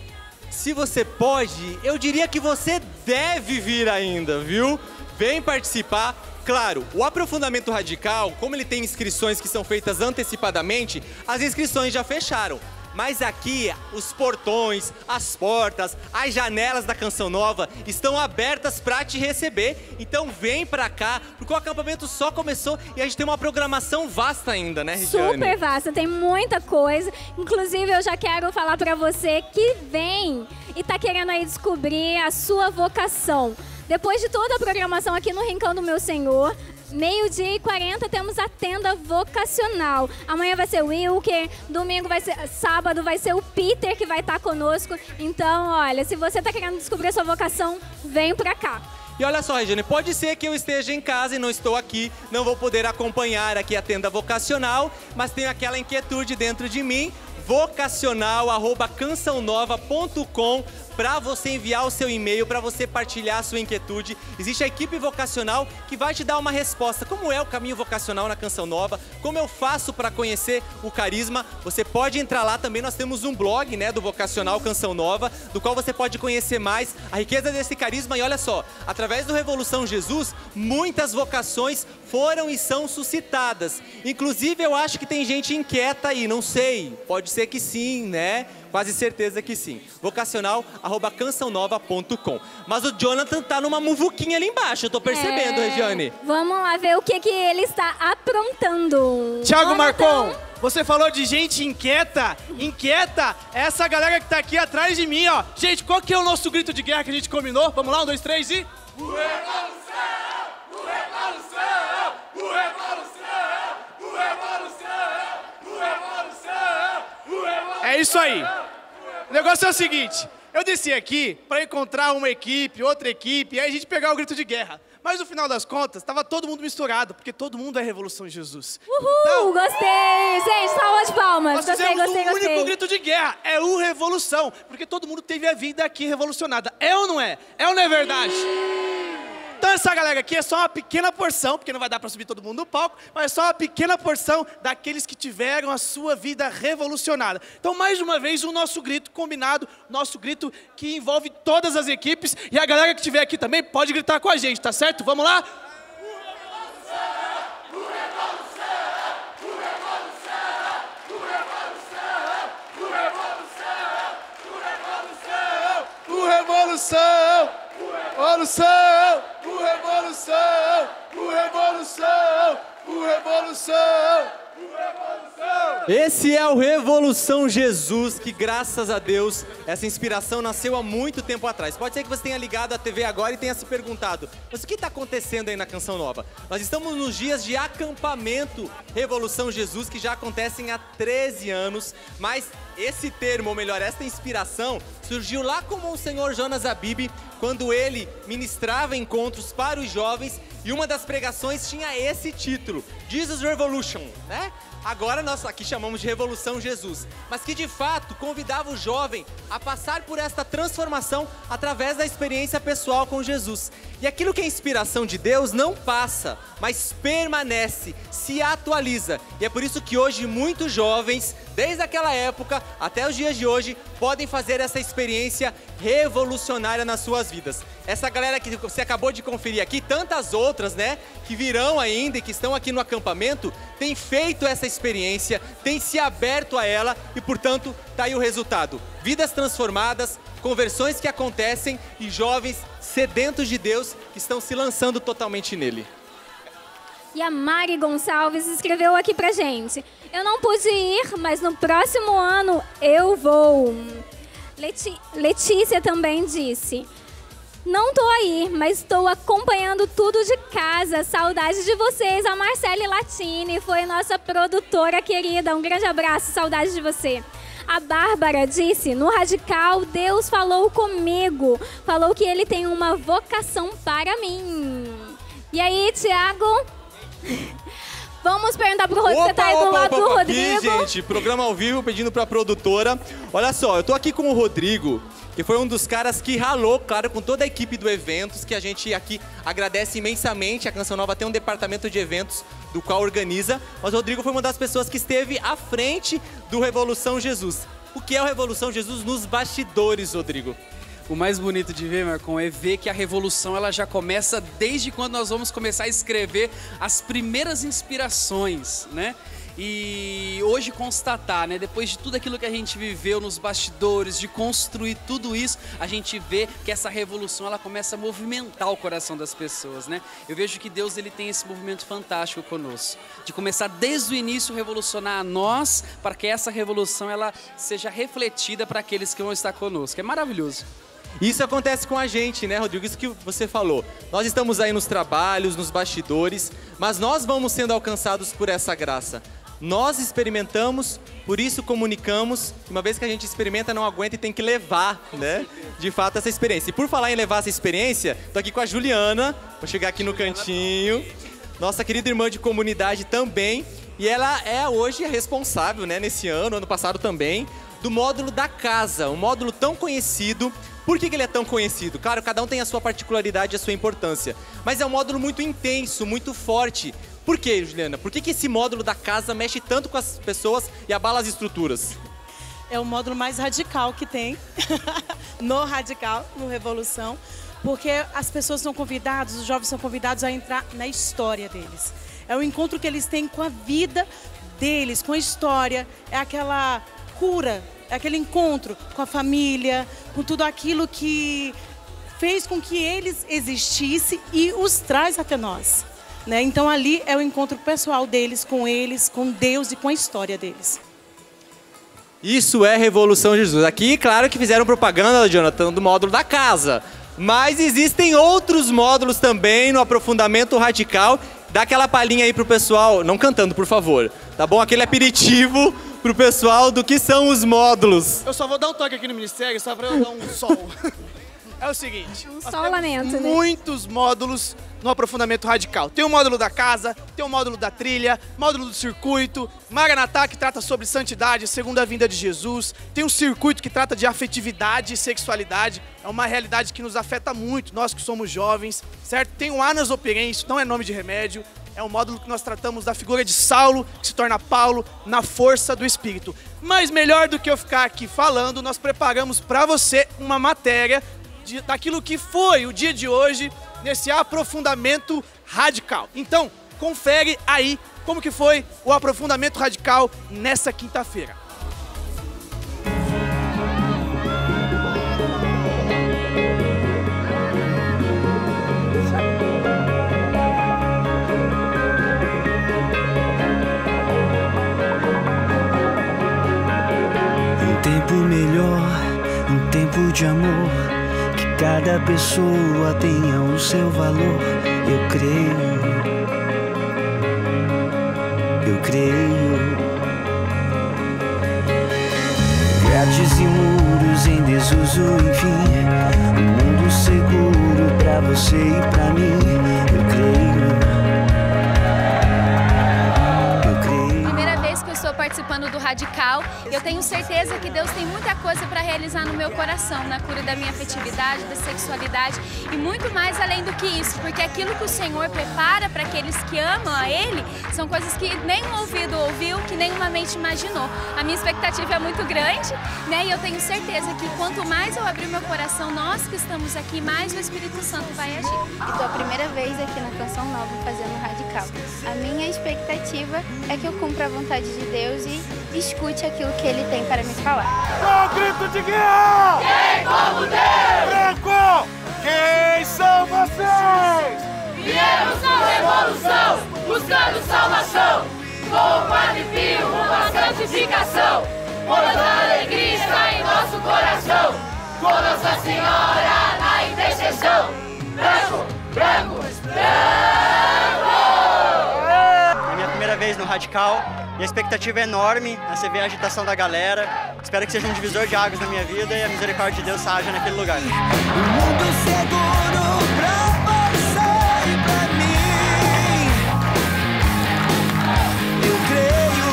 [SPEAKER 2] Se você pode, eu diria que você deve vir ainda, viu? Vem participar. Claro, o aprofundamento radical, como ele tem inscrições que são feitas antecipadamente, as inscrições já fecharam. Mas aqui, os portões, as portas, as janelas da Canção Nova estão abertas para te receber. Então vem pra cá, porque o acampamento só começou e a gente tem uma programação vasta ainda, né, Regiane?
[SPEAKER 4] Super vasta, tem muita coisa. Inclusive, eu já quero falar pra você que vem e tá querendo aí descobrir a sua vocação. Depois de toda a programação aqui no Rincão do Meu Senhor, 12h40 temos a tenda vocacional. Amanhã vai ser o Wilker, domingo vai ser, sábado vai ser o Peter que vai estar conosco. Então, olha, se você está querendo descobrir a sua vocação, vem pra cá.
[SPEAKER 2] E olha só, Regiane, pode ser que eu esteja em casa e não estou aqui, não vou poder acompanhar aqui a tenda vocacional, mas tenho aquela inquietude dentro de mim, vocacional@cançãonova.com, para você enviar o seu e-mail, para você partilhar a sua inquietude. Existe a equipe vocacional que vai te dar uma resposta. Como é o caminho vocacional na Canção Nova? Como eu faço para conhecer o carisma? Você pode entrar lá também, nós temos um blog, né, do Vocacional Canção Nova, do qual você pode conhecer mais a riqueza desse carisma. E olha só, através do Revolução Jesus, muitas vocações foram e são suscitadas. Inclusive, eu acho que tem gente inquieta aí, não sei. Pode ser que sim, né? Quase certeza que sim. Vocacional@cançãonova.com. Mas o Jonathan tá numa muvuquinha ali embaixo, eu tô percebendo, Regiane.
[SPEAKER 4] Vamos lá ver o que ele está aprontando.
[SPEAKER 3] Thiago Marcon, você falou de gente inquieta. Inquieta é essa galera que tá aqui atrás de mim, ó. Gente, qual que é o nosso grito de guerra que a gente combinou? Vamos lá, 1, 2, 3 e... É isso aí. O negócio é o seguinte, eu desci aqui para encontrar uma equipe, outra equipe, e aí a gente pegar o grito de guerra. Mas no final das contas, estava todo mundo misturado, porque todo mundo é Revolução Jesus.
[SPEAKER 4] Uhul, então, gostei! Gente, salva de palmas.
[SPEAKER 3] Nós fizemos um único grito de guerra, é o Revolução, porque todo mundo teve a vida aqui revolucionada. É ou não é? É ou não é verdade? Então essa galera aqui é só uma pequena porção, porque não vai dar para subir todo mundo no palco, mas é só uma pequena porção daqueles que tiveram a sua vida revolucionada. Então, mais uma vez, o nosso grito combinado, nosso grito que envolve todas as equipes, e a galera que estiver aqui também pode gritar com a gente, tá certo? Vamos lá? O Revolução! Revolução! O Revolução! O Revolução!
[SPEAKER 1] O Revolução!
[SPEAKER 2] Esse é o Revolução Jesus, que graças a Deus, essa inspiração nasceu há muito tempo atrás. Pode ser que você tenha ligado a TV agora e tenha se perguntado, mas o que está acontecendo aí na Canção Nova? Nós estamos nos dias de acampamento Revolução Jesus, que já acontecem há 13 anos, mas esse termo, ou melhor, esta inspiração, surgiu lá com o Monsenhor Jonas Abib, quando ele ministrava encontros para os jovens, e uma das pregações tinha esse título, Jesus Revolution, né? Agora nós aqui chamamos de Revolução Jesus, mas que de fato convidava o jovem a passar por esta transformação através da experiência pessoal com Jesus. E aquilo que é inspiração de Deus não passa, mas permanece, se atualiza. E é por isso que hoje muitos jovens, desde aquela época até os dias de hoje, podem fazer essa experiência revolucionária nas suas vidas. Essa galera que você acabou de conferir aqui, tantas outras, né, que virão ainda e que estão aqui no acampamento, tem feito essa experiência, tem se aberto a ela e, portanto, tá aí o resultado. Vidas transformadas, conversões que acontecem e jovens sedentos de Deus que estão se lançando totalmente nele.
[SPEAKER 4] E a Mari Gonçalves escreveu aqui pra gente: eu não pude ir, mas no próximo ano eu vou. Letícia também disse: não tô aí, mas estou acompanhando tudo de casa. Saudade de vocês. A Marcele Latini foi nossa produtora querida. Um grande abraço, saudade de você. A Bárbara disse: no Radical, Deus falou comigo. Falou que Ele tem uma vocação para mim. E aí, Tiago? Vamos perguntar pro Rodrigo. Você tá aí do lado do Rodrigo.
[SPEAKER 2] Aqui, gente, programa ao vivo, pedindo pra produtora. Olha só, eu tô aqui com o Rodrigo, que foi um dos caras que ralou, claro, com toda a equipe do Eventos, que a gente aqui agradece imensamente. A Canção Nova tem um departamento de eventos do qual organiza, mas o Rodrigo foi uma das pessoas que esteve à frente do Revolução Jesus. O que é o Revolução Jesus nos bastidores, Rodrigo?
[SPEAKER 18] O mais bonito de ver, Marcon, é ver que a revolução ela já começa desde quando nós vamos começar a escrever as primeiras inspirações, né? E hoje constatar, né, depois de tudo aquilo que a gente viveu nos bastidores, de construir tudo isso, a gente vê que essa revolução ela começa a movimentar o coração das pessoas, né? Eu vejo que Deus ele tem esse movimento fantástico conosco, de começar desde o início a revolucionar a nós, para que essa revolução ela seja refletida para aqueles que vão estar conosco. É maravilhoso.
[SPEAKER 2] Isso acontece com a gente, né, Rodrigo? Isso que você falou. Nós estamos aí nos trabalhos, nos bastidores, mas nós vamos sendo alcançados por essa graça. Nós experimentamos, por isso comunicamos. Uma vez que a gente experimenta, não aguenta e tem que levar, né, de fato, essa experiência. E por falar em levar essa experiência, tô aqui com a Juliana, vou chegar aqui no cantinho. Nossa querida irmã de comunidade também. E ela é hoje a responsável, né, nesse ano passado também, do módulo da casa. Um módulo tão conhecido. Por que ele é tão conhecido? Claro, cada um tem a sua particularidade e a sua importância. Mas é um módulo muito intenso, muito forte. Por quê, Juliana? Por que esse módulo da casa mexe tanto com as pessoas e abala as estruturas?
[SPEAKER 19] É o módulo mais radical que tem, no Radical, no Revolução, porque as pessoas são convidadas, os jovens são convidados a entrar na história deles. É o encontro que eles têm com a vida deles, com a história, é aquela cura, é aquele encontro com a família, com tudo aquilo que fez com que eles existissem e os traz até nós. Né? Então ali é o encontro pessoal deles, com Deus e com a história deles.
[SPEAKER 2] Isso é Revolução Jesus. Aqui, claro que fizeram propaganda, Jonathan, do módulo da casa. Mas existem outros módulos também no aprofundamento radical. Dá aquela palhinha aí pro pessoal, não cantando, por favor, tá bom? Aquele aperitivo pro pessoal do que são os módulos.
[SPEAKER 3] Eu só vou dar um toque aqui no ministério, só pra eu dar um sol. É o seguinte,
[SPEAKER 4] nós temos
[SPEAKER 3] muitos módulos no aprofundamento radical. Tem o módulo da casa, tem o módulo da trilha, módulo do circuito, Maranatá, que trata sobre santidade, segunda vinda de Jesus, tem um circuito que trata de afetividade e sexualidade, é uma realidade que nos afeta muito, nós que somos jovens, certo? Tem o Anas Operens, não é nome de remédio, é um módulo que nós tratamos da figura de Saulo, que se torna Paulo, na força do Espírito. Mas melhor do que eu ficar aqui falando, nós preparamos para você uma matéria daquilo que foi o dia de hoje, nesse aprofundamento radical. Então, confere aí como que foi o aprofundamento radical nessa quinta-feira.
[SPEAKER 20] um tempo de amor, que cada pessoa tenha o seu valor. Eu creio. Grades e muros em desuso, enfim, um mundo seguro pra você e pra mim. Eu creio.
[SPEAKER 21] Primeira vez que eu estou participando do Radical, eu tenho certeza que Deus tem muita coisa para realizar no meu coração, na cura da minha afetividade, da sexualidade e muito mais além do que isso, porque aquilo que o Senhor prepara para aqueles que amam a Ele são coisas que nem um ouvido ouviu, que nem uma mente imaginou. A minha expectativa é muito grande, né? E eu tenho certeza que quanto mais eu abrir meu coração, nós que estamos aqui, mais o Espírito Santo vai agir.
[SPEAKER 22] Estou a primeira vez aqui na Canção Nova fazendo Radical. A minha expectativa é que eu cumpra a vontade de Deus e escute aquilo que Ele tem para me falar.
[SPEAKER 23] Com grito de guerra! Quem como Deus? Branco! Quem são vocês?
[SPEAKER 24] Viemos na revolução, buscando salvação. Com o Padre Pio, uma santificação. Toda alegria está em nosso coração. Com Nossa Senhora na intercessão. Branco, branco, branco!
[SPEAKER 25] É minha primeira vez no Radical. Minha expectativa é enorme, a você ver a agitação da galera. Espero que seja um divisor de águas na minha vida e a misericórdia de Deus haja naquele lugar.
[SPEAKER 20] Mundo seguro pra você e pra mim. Eu creio,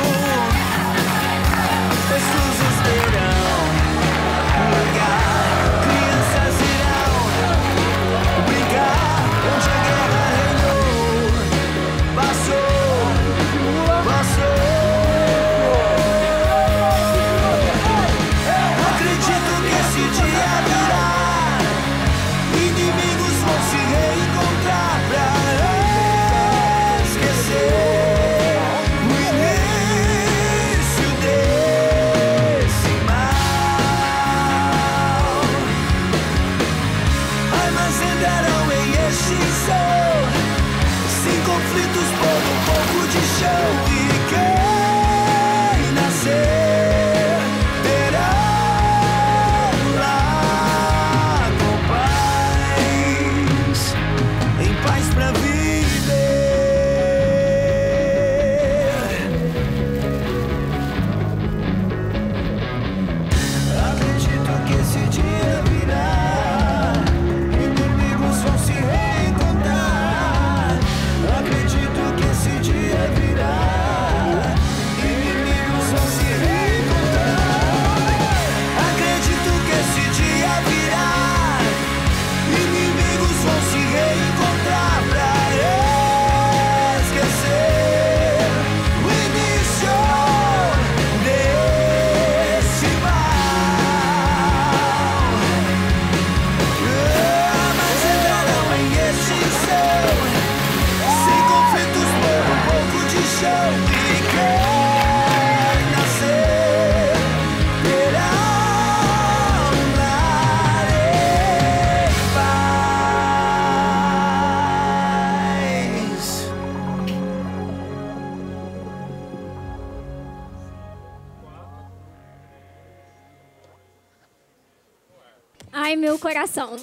[SPEAKER 20] pessoas terão lugar, crianças irão brincar onde a guerra reinou. Passou. Acredito que esse dia virá, inimigos vão se reencontrar pra esquecer o início desse mal. Armas entrarão em extinção, sem conflitos por um pouco de chão. E quem nascer terá um lar com paz, em paz pra viver. Acredito que esse dia virá, inimigos vão se reencontrar. Acredito que esse dia virá, inimigos vão se reencontrar. Acredito que esse dia virá, inimigos vão se reencontrar pra esquecer o início desse mal. Mas entrarão em extinção, sem conflitos por um pouco de chão. E quem nascer terá um lar em paz.
[SPEAKER 4] Ai, meu coração.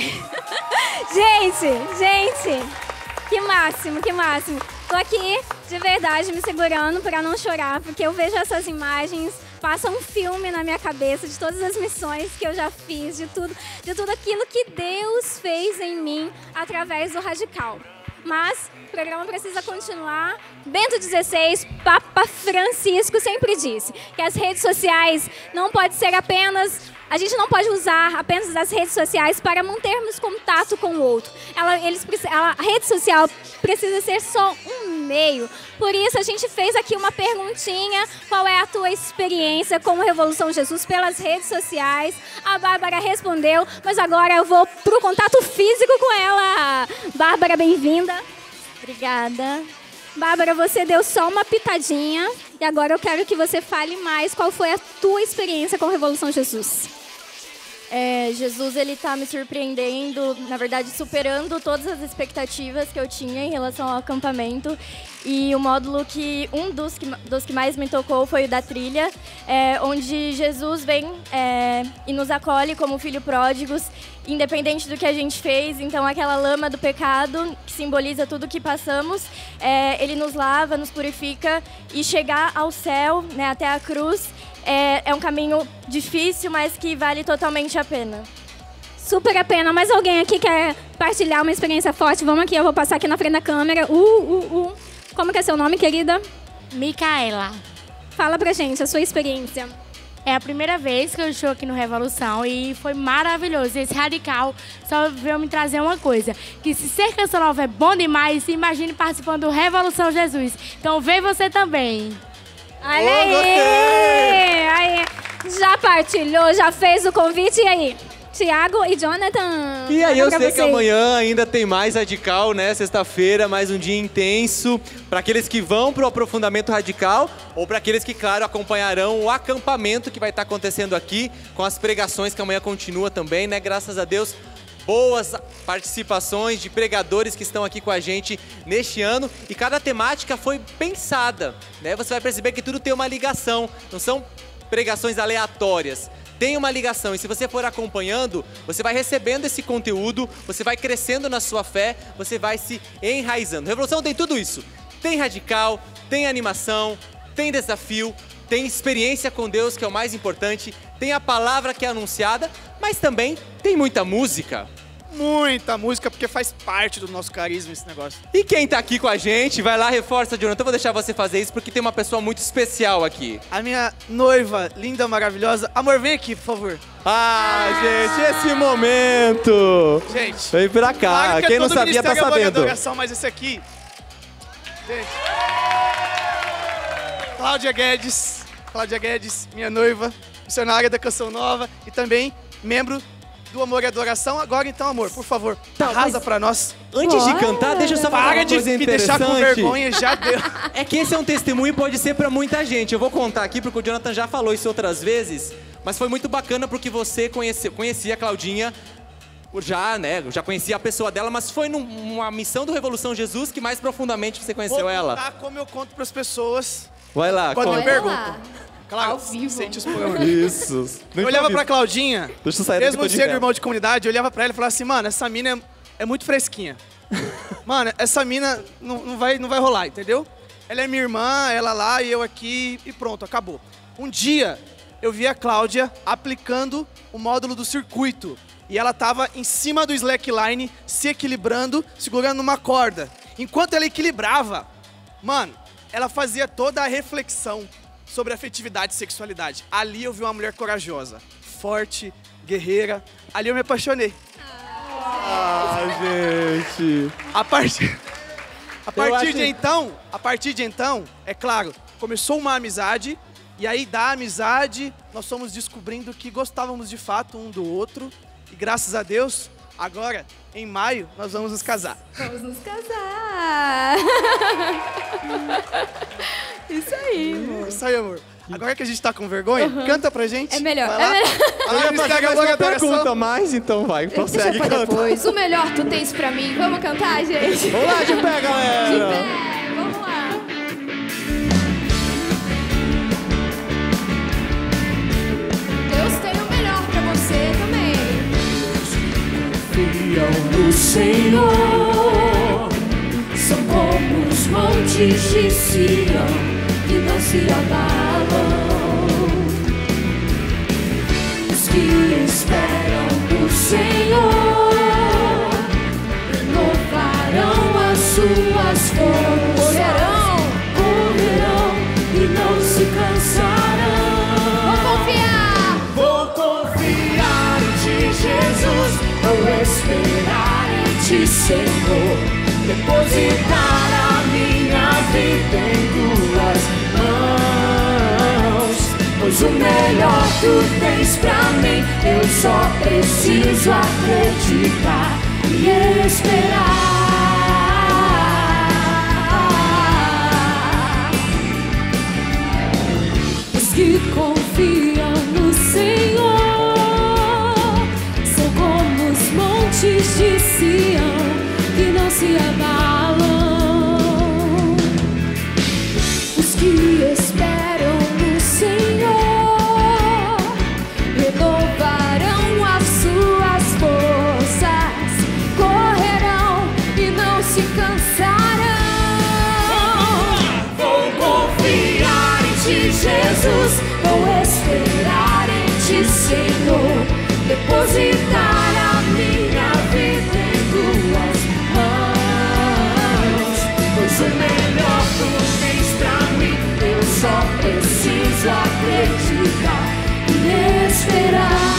[SPEAKER 4] Gente, que máximo, que máximo. Tô aqui, de verdade, me segurando para não chorar, porque eu vejo essas imagens, passa um filme na minha cabeça de todas as missões que eu já fiz, de tudo aquilo que Deus fez em mim através do Radical. Mas o programa precisa continuar. Bento XVI, Papa Francisco sempre disse que as redes sociais não pode ser apenas... A gente não pode usar apenas as redes sociais para mantermos contato com o outro. A rede social precisa ser só um meio. Por isso, a gente fez aqui uma perguntinha. Qual é a tua experiência com a Revolução Jesus pelas redes sociais? A Bárbara respondeu, mas agora eu vou para o contato físico com ela. Bárbara, bem-vinda. Obrigada. Bárbara, você deu só uma pitadinha e agora eu quero que você fale mais qual foi a tua experiência com a Revolução Jesus.
[SPEAKER 7] Jesus, ele tá me surpreendendo, na verdade, superando todas as expectativas que eu tinha em relação ao acampamento. E o módulo que dos que mais me tocou foi o da trilha, onde Jesus vem e nos acolhe como filho pródigos, independente do que a gente fez. Então, aquela lama do pecado, que simboliza tudo que passamos, ele nos lava, nos purifica, e chegar ao céu, né, até a cruz, é um caminho difícil, mas que vale totalmente a pena.
[SPEAKER 4] Super a pena. Mais alguém aqui quer partilhar uma experiência forte? Vamos aqui, eu vou passar aqui na frente da câmera. Como que é seu nome, querida?
[SPEAKER 8] Micaela.
[SPEAKER 4] Fala pra gente a sua experiência.
[SPEAKER 8] É a primeira vez que eu estou aqui no Revolução e foi maravilhoso. Esse radical só veio me trazer uma coisa, que se ser canção nova é bom demais, imagine participando do Revolução Jesus. Então vem você também.
[SPEAKER 4] Olha aí! Já partilhou, já fez o convite, e aí? Tiago e Jonathan.
[SPEAKER 2] E aí, eu sei que amanhã ainda tem mais radical, né? Sexta-feira, mais um dia intenso. Para aqueles que vão pro aprofundamento radical ou para aqueles que, claro, acompanharão o acampamento que vai estar acontecendo aqui com as pregações que amanhã continua também, né? Graças a Deus, boas participações de pregadores que estão aqui com a gente neste ano. E cada temática foi pensada, né? Você vai perceber que tudo tem uma ligação, não são pregações aleatórias. Tem uma ligação, e se você for acompanhando, você vai recebendo esse conteúdo, você vai crescendo na sua fé, você vai se enraizando. Revolução tem tudo isso. Tem radical, tem animação, tem desafio, tem experiência com Deus, que é o mais importante, tem a palavra que é anunciada, mas também tem muita música.
[SPEAKER 3] Muita música, porque faz parte do nosso carisma esse negócio.
[SPEAKER 2] E quem tá aqui com a gente, vai lá, reforça, Jonathan. Eu vou deixar você fazer isso, porque tem uma pessoa muito especial aqui.
[SPEAKER 3] A minha noiva, linda, maravilhosa. Amor, vem aqui, por favor.
[SPEAKER 2] Gente, esse momento.
[SPEAKER 3] Gente.
[SPEAKER 2] Vem pra cá.
[SPEAKER 3] Claro que
[SPEAKER 2] quem não sabia tá sabendo.
[SPEAKER 3] Adoração, mas esse aqui... Gente. Cláudia Guedes, minha noiva, missionária da Canção Nova e também membro do Amor e Adoração. Agora então, amor, por favor, arrasa pra nós.
[SPEAKER 2] Antes de cantar, deixa eu só falar uma coisa interessante.
[SPEAKER 3] Me deixar com vergonha, já deu.
[SPEAKER 2] É que esse é um testemunho e pode ser pra muita gente. Eu vou contar aqui porque o Jonathan já falou isso outras vezes, mas foi muito bacana porque você conhecia a Claudinha já, né? Já conhecia a pessoa dela, mas foi numa missão do Revolução Jesus que mais profundamente você conheceu ela.
[SPEAKER 3] Vou contar como eu conto pras pessoas.
[SPEAKER 2] Vai lá,
[SPEAKER 3] quando
[SPEAKER 2] conta.
[SPEAKER 3] me perguntam. Claro,
[SPEAKER 8] ao vivo.
[SPEAKER 3] Sente os programas.
[SPEAKER 2] Isso.
[SPEAKER 3] Eu olhava pra Claudinha,
[SPEAKER 2] deixa eu sair
[SPEAKER 3] mesmo
[SPEAKER 2] daqui,
[SPEAKER 3] sendo irmão de comunidade, eu olhava pra ela e falava assim, mano, essa mina é muito fresquinha. Mano, essa mina não vai rolar, entendeu? Ela é minha irmã, ela lá e eu aqui e pronto, acabou. Um dia, eu vi a Cláudia aplicando o módulo do circuito. E ela tava em cima do slackline, se equilibrando, segurando numa corda. Enquanto ela equilibrava, mano, ela fazia toda a reflexão sobre afetividade e sexualidade. Ali eu vi uma mulher corajosa, forte, guerreira. Ali eu me apaixonei.
[SPEAKER 2] Gente.
[SPEAKER 3] A partir de então, é claro, começou uma amizade. E aí da amizade, nós fomos descobrindo que gostávamos de fato um do outro. E graças a Deus, agora, em maio, nós vamos nos casar.
[SPEAKER 7] Vamos nos casar.
[SPEAKER 8] Isso aí, amor.
[SPEAKER 3] Isso aí, amor. Agora que a gente tá com vergonha, canta pra gente.
[SPEAKER 7] É melhor.
[SPEAKER 3] Vai lá.
[SPEAKER 2] Eu ia fazer mais uma pergunta, mas então vai, consegue cantar.
[SPEAKER 5] Depois, o melhor tu tens pra mim. Vamos cantar, gente?
[SPEAKER 2] Vamos lá, de pé, galera.
[SPEAKER 5] De pé, vamos lá. Deus tem o melhor pra você também.
[SPEAKER 6] Confiam no Senhor, são como os montes de Sião que não se abalam. Os que esperam no Senhor renovarão as suas forças, correrão e não se cansarão. Vou confiar em Ti, Jesus, vou esperar em Ti, Senhor, depositar a minha vida em Tuas mãos, pois o melhor Tu tens pra mim. Eu só preciso acreditar e esperar. Os que confiam no Senhor de Sião que não se abalam. Os que esperam no Senhor renovarão as suas forças, correrão e não se cansarão. Vou confiar em Ti, Jesus, vou esperar em Ti, Senhor, depositar a minha vida em Tuas mãos, pois o melhor Tu tens pra mim. Eu só preciso acreditar e esperar.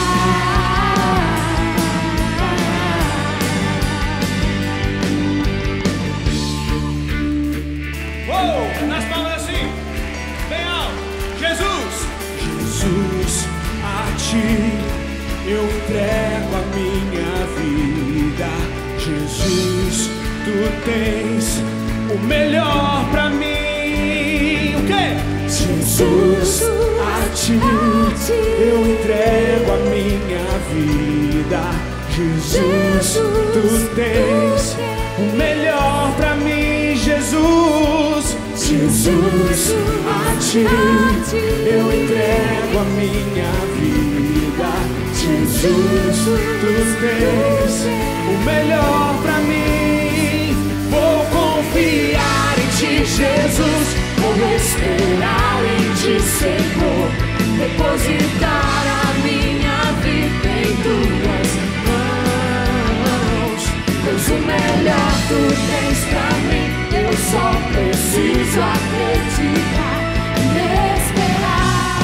[SPEAKER 17] Uou! Nas palmas assim, bem alto. Jesus, Jesus, a Ti eu entrego a minha vida. Jesus, Tu tens o melhor pra mim. O quê? Jesus, a Ti eu entrego a minha vida. Jesus, Tu tens o melhor pra mim. Jesus, Jesus, a Ti eu entrego a minha vida. Jesus, Tu tens o melhor pra mim. Vou confiar em Ti, Jesus, vou esperar em Ti, Senhor, depositar a minha vida em Tuas mãos, pois o melhor Tu tens pra mim. Eu só preciso acreditar e esperar.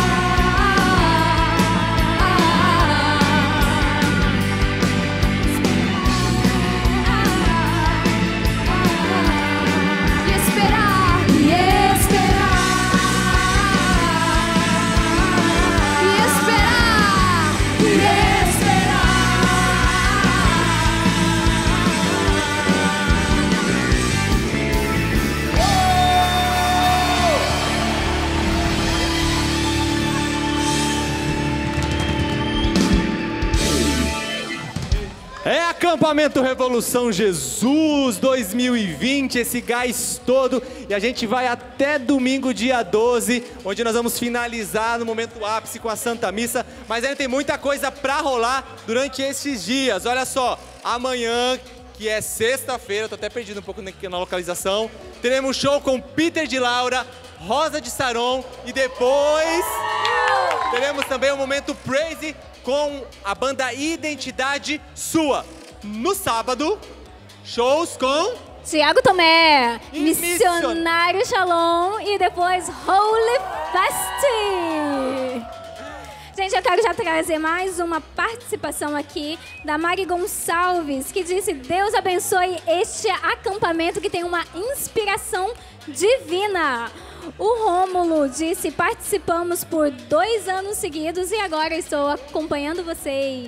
[SPEAKER 2] Acampamento Revolução Jesus 2020, esse gás todo. E a gente vai até domingo, dia 12, onde nós vamos finalizar no momento ápice com a Santa Missa. Mas ainda tem muita coisa pra rolar durante esses dias. Olha só, amanhã, que é sexta-feira, tô até perdido um pouco na localização, teremos show com Peter de Laura, Rosa de Saron e depois teremos também o momento Praise com a banda Identidade Sua. No sábado, shows com
[SPEAKER 4] Tiago Tomé, Missionário Shalom e depois Holy Fest. Gente, eu quero já trazer mais uma participação aqui da Mari Gonçalves, que disse: Deus abençoe este acampamento que tem uma inspiração divina. O Rômulo disse: participamos por 2 anos seguidos e agora estou acompanhando vocês.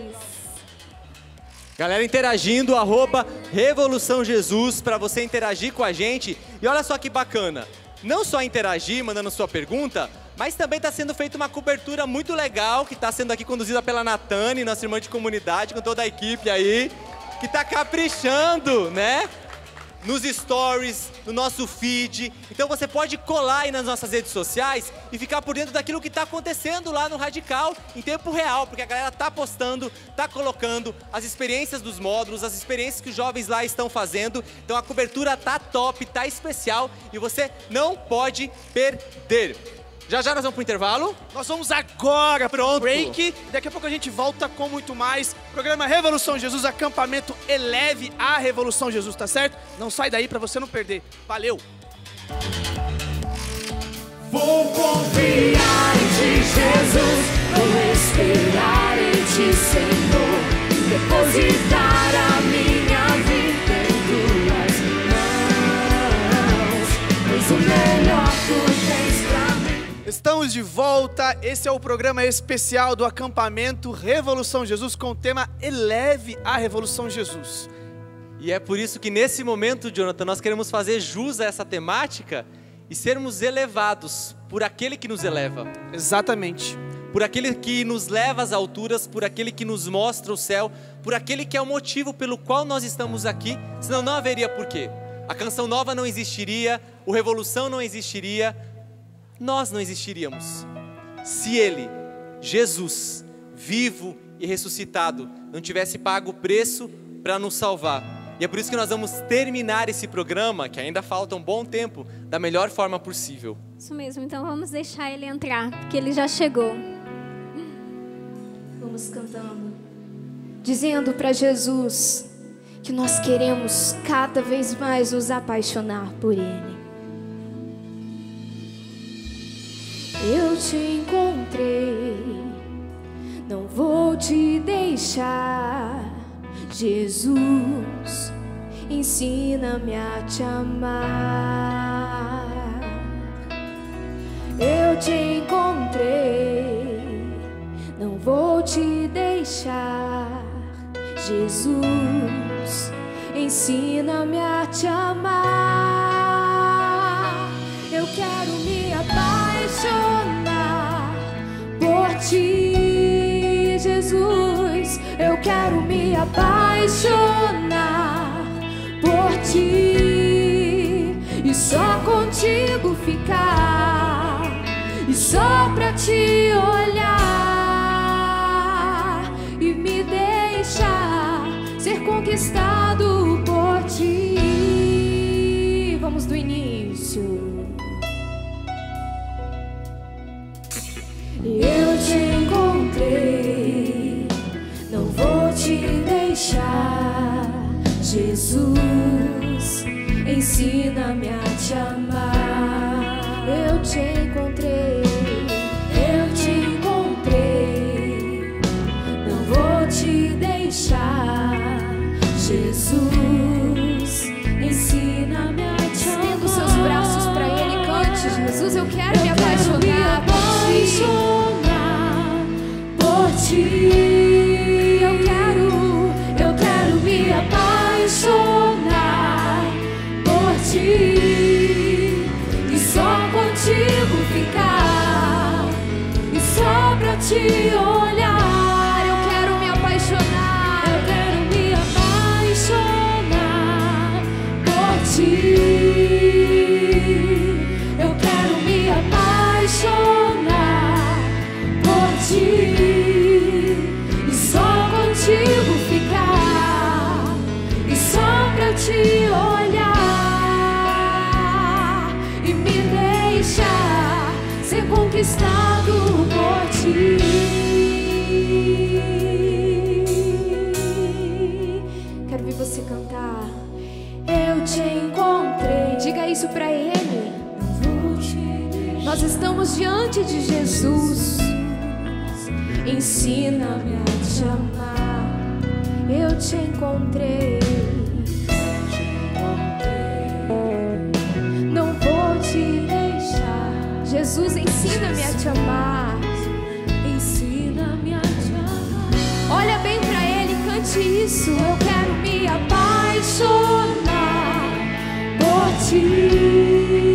[SPEAKER 2] Galera interagindo, @Revolução Jesus, para você interagir com a gente. E olha só que bacana, não só interagir, mandando sua pergunta, mas também está sendo feita uma cobertura muito legal, que está sendo aqui conduzida pela Natane, nossa irmã de comunidade, com toda a equipe aí, que está caprichando, né? Nos stories, no nosso feed. Então você pode colar aí nas nossas redes sociais e ficar por dentro daquilo que está acontecendo lá no Radical em tempo real, porque a galera tá postando, tá colocando as experiências dos módulos, as experiências que os jovens lá estão fazendo. Então a cobertura tá top, tá especial e você não pode perder. Já já nós vamos pro intervalo.
[SPEAKER 3] Nós vamos agora pro break. Daqui a pouco a gente volta com muito mais. Programa Revolução Jesus, acampamento Eleve a Revolução Jesus, tá certo? Não sai daí pra você não perder. Valeu!
[SPEAKER 6] Vou confiar em Ti, Jesus, vou esperar em Ti, Senhor, depositar a minha vida em Tuas mãos, pois o melhor Tu tens pra mim.
[SPEAKER 3] Estamos de volta, esse é o programa especial do acampamento Revolução Jesus com o tema Eleve a Revolução Jesus.
[SPEAKER 2] E é por isso que nesse momento, Jonathan, nós queremos fazer jus a essa temática e sermos elevados por aquele que nos eleva.
[SPEAKER 3] Exatamente.
[SPEAKER 2] por aquele que nos leva às alturas, por aquele que nos mostra o céu, por aquele que é o motivo pelo qual nós estamos aqui, senão não haveria porquê. A Canção Nova não existiria, o Revolução não existiria, nós não existiríamos. Se Ele, Jesus, vivo e ressuscitado, não tivesse pago o preço para nos salvar. E é por isso que nós vamos terminar esse programa, que ainda falta um bom tempo, da melhor forma possível.
[SPEAKER 4] Isso mesmo, então vamos deixar ele entrar, porque ele já chegou.
[SPEAKER 6] Vamos cantando, dizendo para Jesus que nós queremos cada vez mais nos apaixonar por Ele. Eu te encontrei, não vou te deixar. Jesus, ensina-me a te amar. Eu te encontrei, não vou te deixar. Jesus, ensina-me a te amar. Eu quero me apaixonar por ti, Jesus. Eu quero me apaixonar por ti e só contigo ficar, e só pra te olhar e me deixar ser conquistado por ti. Vamos do início. Eu te encontrei, não vou te deixar. Jesus, ensina-me a te amar. Eu te encontrei, eu te encontrei, não vou te deixar. Jesus, ensina-me a te amar.
[SPEAKER 4] Estenda os seus braços para Ele, cante. Jesus, eu quero me apaixonar por ti.
[SPEAKER 6] Eu quero me apaixonar por ti e só contigo ficar, e só pra te olhar. Eu quero me apaixonar, eu quero me apaixonar por ti. Eu quero me apaixonar por ti e só contigo ficar, e só pra te olhar e me deixar ser conquistado por ti. Quero ver você cantar. Eu te encontrei. Diga isso pra Ele. Nós estamos diante de Jesus. Ensina-me a te amar. Eu te encontrei. Não vou te deixar. Jesus, ensina-me a te amar. Ensina-me a te amar. Olha bem pra Ele, cante isso. Eu quero me apaixonar por ti.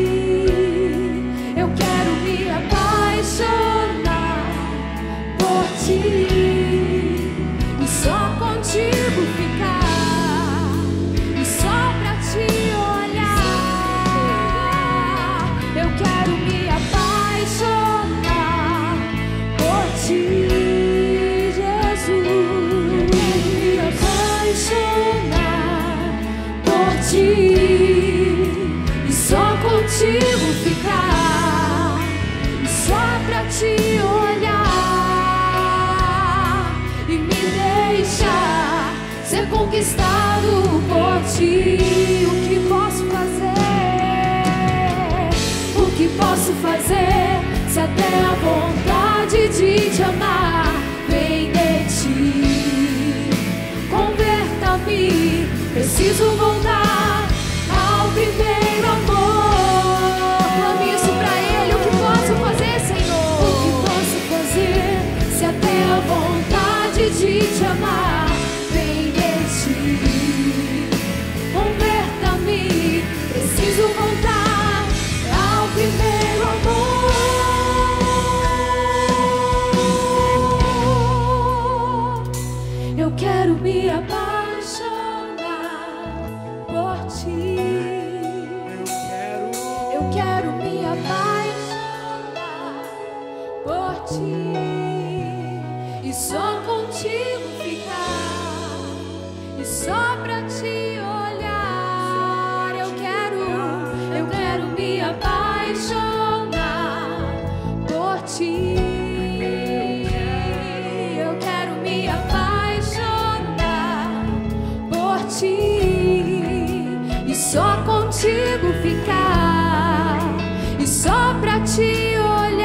[SPEAKER 6] Eu quero me apaixonar por ti e só contigo ficar, e só pra te olhar. Eu quero me apaixonar por ti, Jesus. Me apaixonar por ti e só contigo ficar, e só pra te olhar e me deixar ser conquistado por ti. O que posso fazer? O que posso fazer se até a vontade de te amar vem de ti? Converta-me, preciso voltar ao primeiro amor. Clame isso pra Ele. O que posso fazer, Senhor? O que posso fazer se até a vontade de te amar vem de ti? Converta-me, preciso voltar ao primeiro amor. me apaixonar por ti. Eu quero me apaixonar por ti e só contigo ficar e só pra te olhar. Eu quero me apaixonar por ti. Eu quero me apaixonar por ti e só contigo ficar e só pra te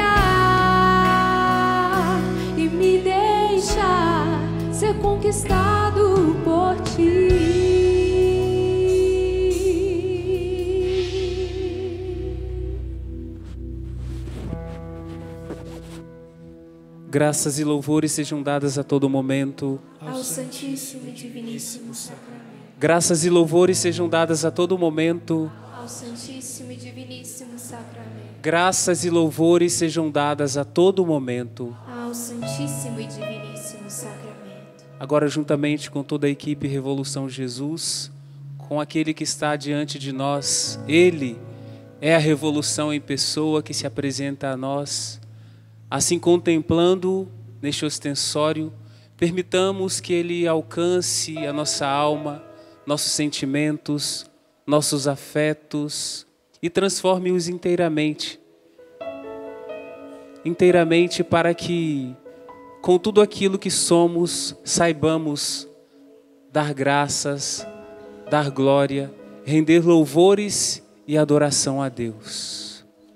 [SPEAKER 6] olhar e me deixar ser conquistado por ti.
[SPEAKER 9] Graças e louvores sejam dadas a todo momento
[SPEAKER 6] Ao Santíssimo e Diviníssimo Sacramento.
[SPEAKER 9] Graças e louvores sejam dadas a todo momento
[SPEAKER 6] Ao Santíssimo e Diviníssimo Sacramento.
[SPEAKER 9] Graças e louvores sejam dadas a todo momento.
[SPEAKER 6] Ao Santíssimo e Diviníssimo Sacramento.
[SPEAKER 9] Agora, juntamente com toda a equipe Revolução Jesus, com aquele que está diante de nós, Ele é a revolução em pessoa que se apresenta a nós. Assim, contemplando neste ostensório, permitamos que Ele alcance a nossa alma, nossos sentimentos, nossos afetos e transforme-os inteiramente. Inteiramente para que, com tudo aquilo que somos, saibamos dar graças, dar glória, render louvores e adoração a Deus.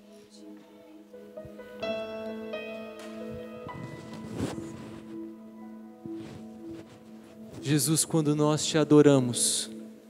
[SPEAKER 10] Jesus, quando nós te adoramos,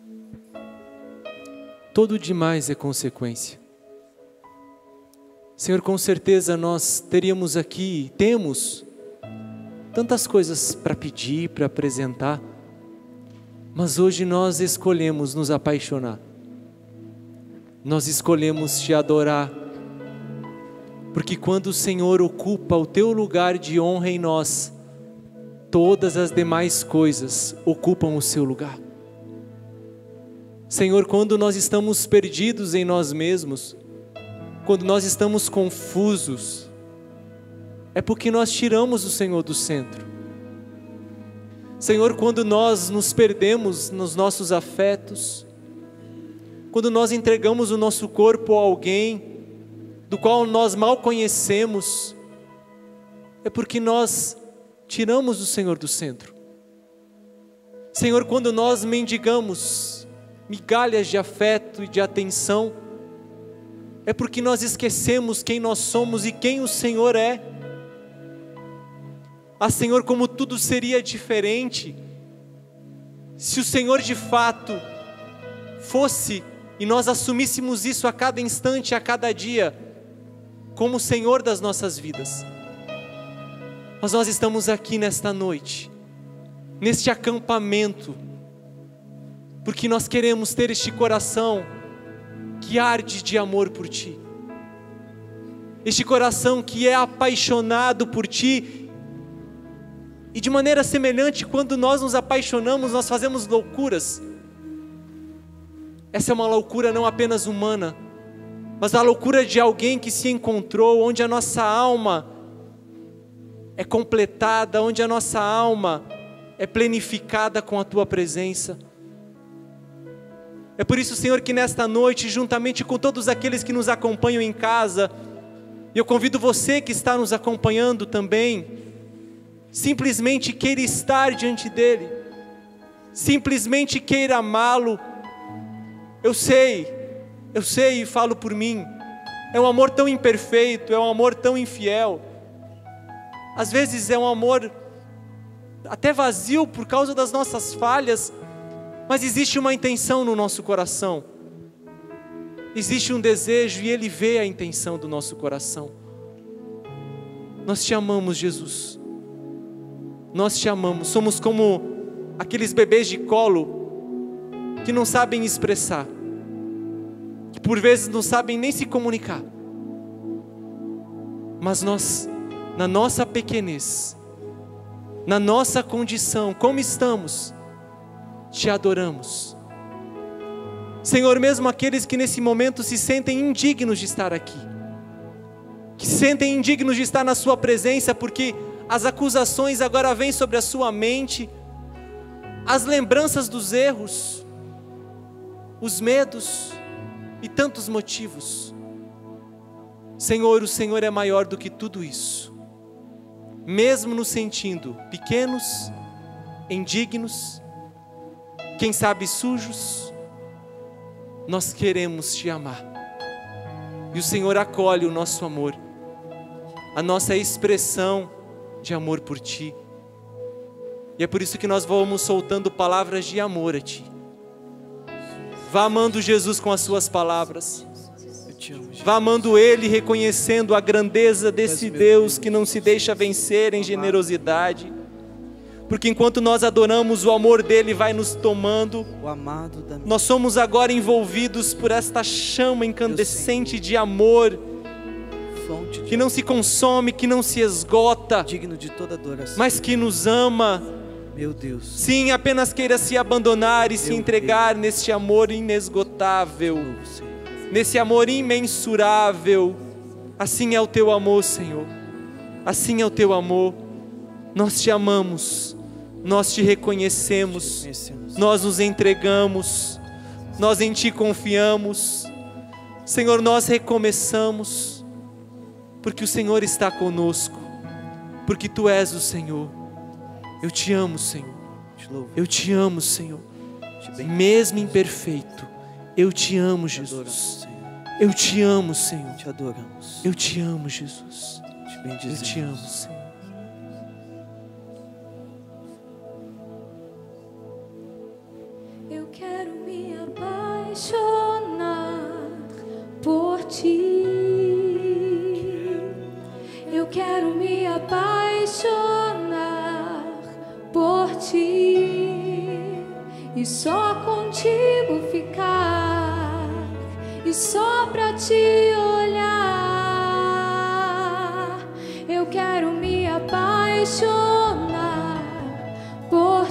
[SPEAKER 10] todo demais é consequência. Senhor, com certeza nós teríamos aqui, temos tantas coisas para pedir, para apresentar, mas hoje nós escolhemos nos apaixonar. Nós escolhemos te adorar, porque quando o Senhor ocupa o teu lugar de honra em nós, todas as demais coisas ocupam o seu lugar. Senhor, quando nós estamos perdidos em nós mesmos, quando nós estamos confusos, é porque nós tiramos o Senhor do centro. Senhor, quando nós nos perdemos nos nossos afetos, quando nós entregamos o nosso corpo a alguém do qual nós mal conhecemos, é porque nós tiramos o Senhor do centro. Senhor, quando nós mendigamos migalhas de afeto e de atenção, é porque nós esquecemos quem nós somos e quem o Senhor é. Ah, Senhor, como tudo seria diferente se o Senhor de fato fosse e nós assumíssemos isso a cada instante, a cada dia, como o Senhor das nossas vidas. Mas nós estamos aqui nesta noite, neste acampamento, porque nós queremos ter este coração que arde de amor por Ti. Este coração que é apaixonado por Ti. E de maneira semelhante, quando nós nos apaixonamos, nós fazemos loucuras. Essa é uma loucura não apenas humana, mas a loucura de alguém que se encontrou, onde a nossa alma é completada, onde a nossa alma é plenificada com a Tua presença. É por isso, Senhor, que nesta noite, juntamente com todos aqueles que nos acompanham em casa, e eu convido você que está nos acompanhando também, simplesmente queira estar diante dEle, simplesmente queira amá-lo. Eu sei e falo por mim, é um amor tão imperfeito, é um amor tão infiel, às vezes é um amor até vazio por causa das nossas falhas, mas existe uma intenção no nosso coração, existe um desejo e Ele vê a intenção do nosso coração. Nós te amamos, Jesus, nós te amamos. Somos como aqueles bebês de colo que não sabem expressar, que por vezes não sabem nem se comunicar, mas nós, na nossa pequenez, na nossa condição, como estamos, te adoramos. Senhor, mesmo aqueles que nesse momento se sentem indignos de estar aqui, que se sentem indignos de estar na sua presença, porque as acusações agora vêm sobre a sua mente, as lembranças dos erros, os medos e tantos motivos. Senhor, o Senhor é maior do que tudo isso. Mesmo nos sentindo pequenos, indignos, quem sabe sujos, nós queremos te amar. E o Senhor acolhe o nosso amor, a nossa expressão de amor por ti. E é por isso que nós vamos soltando palavras de amor a ti. Vá amando Jesus com as suas palavras. Vá amando Ele, reconhecendo a grandeza desse Deus que não se deixa vencer em generosidade. Porque enquanto nós adoramos, o amor dele vai nos tomando. Nós somos agora envolvidos por esta chama incandescente de amor, que não se consome, que não se esgota,
[SPEAKER 11] digno de toda adoração,
[SPEAKER 10] mas que nos ama.
[SPEAKER 11] Meu Deus.
[SPEAKER 10] Sim, apenas queira se abandonar e se entregar neste amor inesgotável, nesse amor imensurável. Assim é o teu amor, Senhor. Assim é o teu amor. Nós te amamos, nós te reconhecemos, nós nos entregamos, nós em ti confiamos. Senhor, nós recomeçamos, porque o Senhor está conosco, porque tu és o Senhor. Eu te amo, Senhor. Eu te amo, Senhor. Mesmo imperfeito, eu te amo, Jesus. Eu te amo, Senhor.
[SPEAKER 11] Te adoramos.
[SPEAKER 10] Eu te amo, Jesus. Eu te amo, Senhor.
[SPEAKER 6] Eu quero me apaixonar por ti. Eu quero me apaixonar por ti e só contigo ficar e só pra te olhar. Eu quero me apaixonar por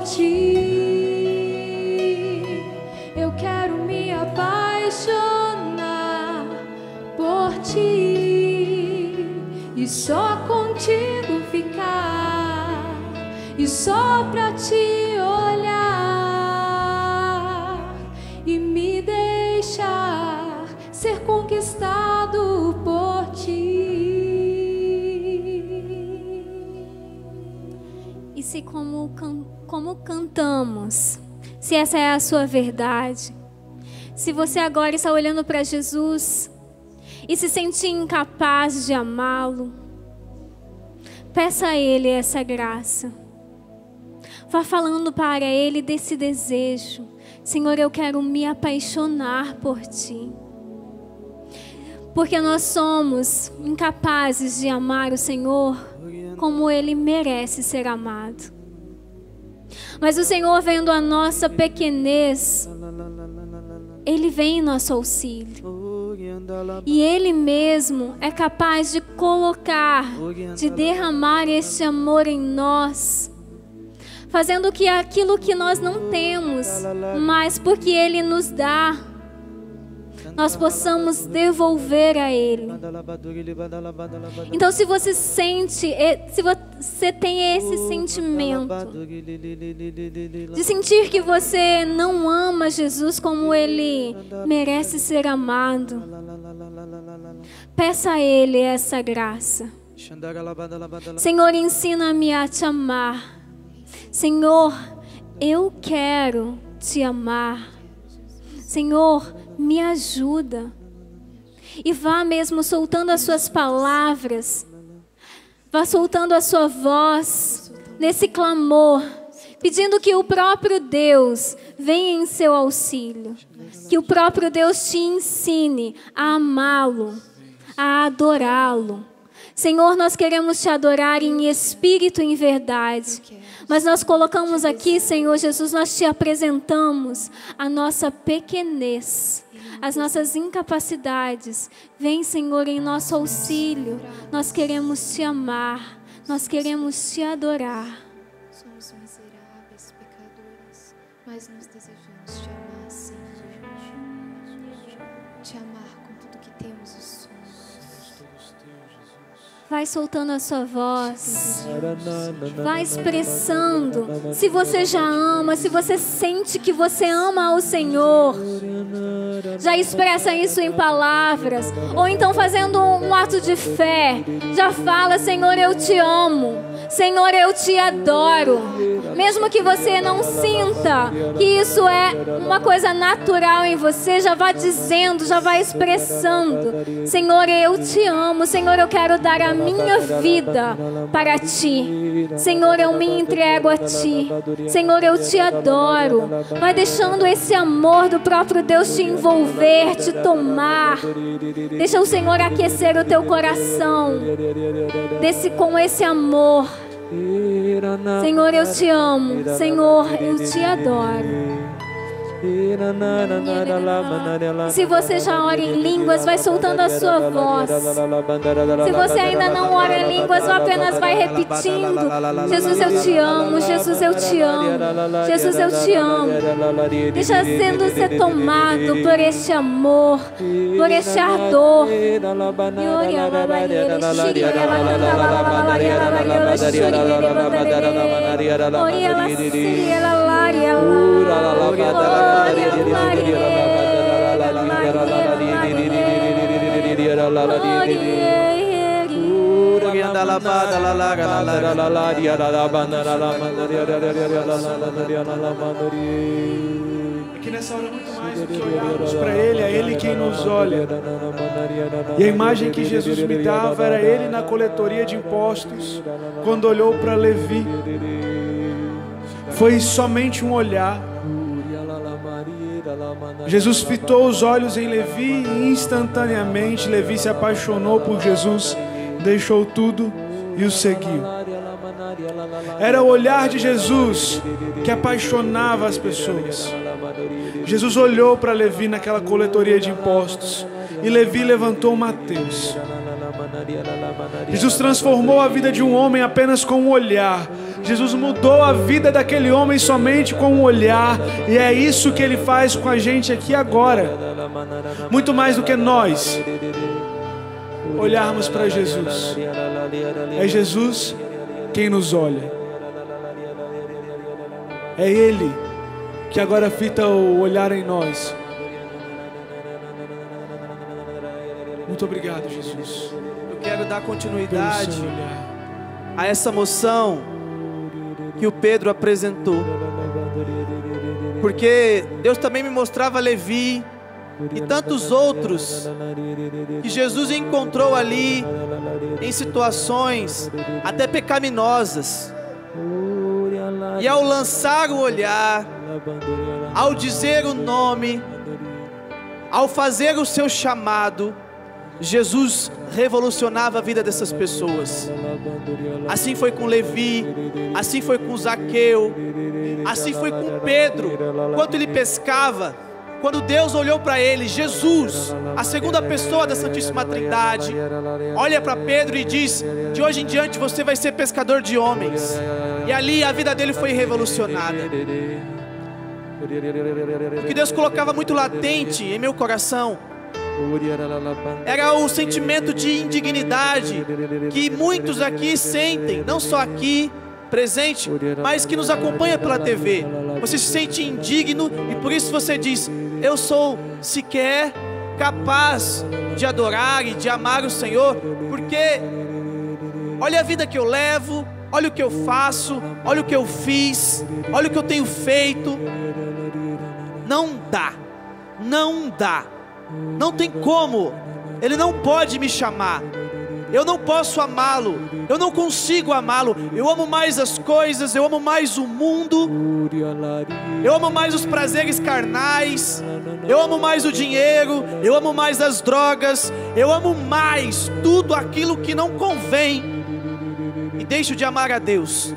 [SPEAKER 6] ti. Eu quero me apaixonar por ti e só contigo ficar e só pra te olhar e me deixar ser conquistado por ti.
[SPEAKER 4] E se como cantamos, se essa é a sua verdade, se você agora está olhando para Jesus e se sentir incapaz de amá-lo, peça a Ele essa graça. Vá falando para Ele desse desejo. Senhor, eu quero me apaixonar por Ti. Porque nós somos incapazes de amar o Senhor como Ele merece ser amado. Mas o Senhor, vendo a nossa pequenez, Ele vem em nosso auxílio. E Ele mesmo é capaz de colocar, de derramar este amor em nós, fazendo que aquilo que nós não temos, mas porque Ele nos dá, nós possamos devolver a Ele. Então, se você sente, se você tem esse sentimento de sentir que você não ama Jesus como Ele merece ser amado, peça a Ele essa graça. Senhor, ensina-me a te amar. Senhor, eu quero te amar. Senhor, me ajuda. E vá mesmo soltando as suas palavras, vá soltando a sua voz nesse clamor, pedindo que o próprio Deus venha em seu auxílio, que o próprio Deus te ensine a amá-lo, a adorá-lo. Senhor, nós queremos te adorar em espírito e em verdade. Mas nós colocamos aqui, Senhor Jesus, nós te apresentamos a nossa pequenez, as nossas incapacidades. Vem, Senhor, em nosso auxílio. Nós queremos te amar, nós queremos te adorar.
[SPEAKER 6] Somos miseráveis, pecadores,
[SPEAKER 22] Mas nós desejamos te amar, Senhor. Te amar com tudo que temos e somos.
[SPEAKER 4] Vai soltando a sua voz. Vai expressando. Se você já ama, se você sente que você ama o Senhor, já expressa isso em palavras. Ou então fazendo um ato de fé. Já fala: Senhor, eu te amo. Senhor, eu te adoro. Mesmo que você não sinta que isso é uma coisa natural em você, já vá dizendo, já vá expressando: Senhor, eu te amo. Senhor, eu quero dar a minha vida para ti. Senhor, eu me entrego a ti. Senhor, eu te adoro. Vai deixando esse amor do próprio Deus te envolver, te tomar. Deixa o Senhor aquecer o teu coração com esse amor. Senhor, eu te amo. Senhor, eu te adoro. Se você já ora em línguas, vai soltando a sua voz. Se você ainda não ora em línguas, apenas vai repetindo: Jesus, eu te amo. Jesus, eu te amo. Jesus, eu te amo. Deixa sendo ser tomado por este amor, por este ardor.
[SPEAKER 17] Que nessa hora, muito mais do que olharmos para Ele, é Ele quem nos olha. E a imagem que Jesus me dava era Ele na coletoria de impostos, quando olhou para Levi. Foi somente um olhar. Jesus fitou os olhos em Levi e instantaneamente Levi se apaixonou por Jesus, deixou tudo e o seguiu. Era o olhar de Jesus que apaixonava as pessoas. Jesus olhou para Levi naquela coletoria de impostos e Levi levantou Mateus. Jesus transformou a vida de um homem apenas com um olhar. Jesus mudou a vida daquele homem somente com um olhar. E é isso que Ele faz com a gente aqui agora. Muito mais do que nós olharmos para Jesus. É Jesus quem nos olha. É Ele que agora fita o olhar em nós. Muito obrigado, Jesus.
[SPEAKER 3] Eu quero dar continuidade a essa moção que o Pedro apresentou, porque Deus também me mostrava Levi e tantos outros que Jesus encontrou ali em situações até pecaminosas, e ao lançar o olhar, ao dizer o nome, ao fazer o seu chamado, Jesus revolucionava a vida dessas pessoas. Assim foi com Levi, assim foi com Zaqueu, assim foi com Pedro, quando ele pescava. Quando Deus olhou para ele, Jesus, a segunda pessoa da Santíssima Trindade, olha para Pedro e diz: de hoje em diante você vai ser pescador de homens. E ali a vida dele foi revolucionada. O que Deus colocava muito latente em meu coração era o sentimento de indignidade que muitos aqui sentem, não só aqui presente, mas que nos acompanha pela TV. Você se sente indigno e por isso você diz: eu sou sequer capaz de adorar e de amar o Senhor, porque olha a vida que eu levo, olha o que eu faço, olha o que eu fiz, olha o que eu tenho feito. Não dá, não dá, não tem como. Ele não pode me chamar. Eu não posso amá-lo, eu não consigo amá-lo. Eu amo mais as coisas, eu amo mais o mundo, eu amo mais os prazeres carnais, eu amo mais o dinheiro, eu amo mais as drogas, eu amo mais tudo aquilo que não convém e deixo de amar a Deus.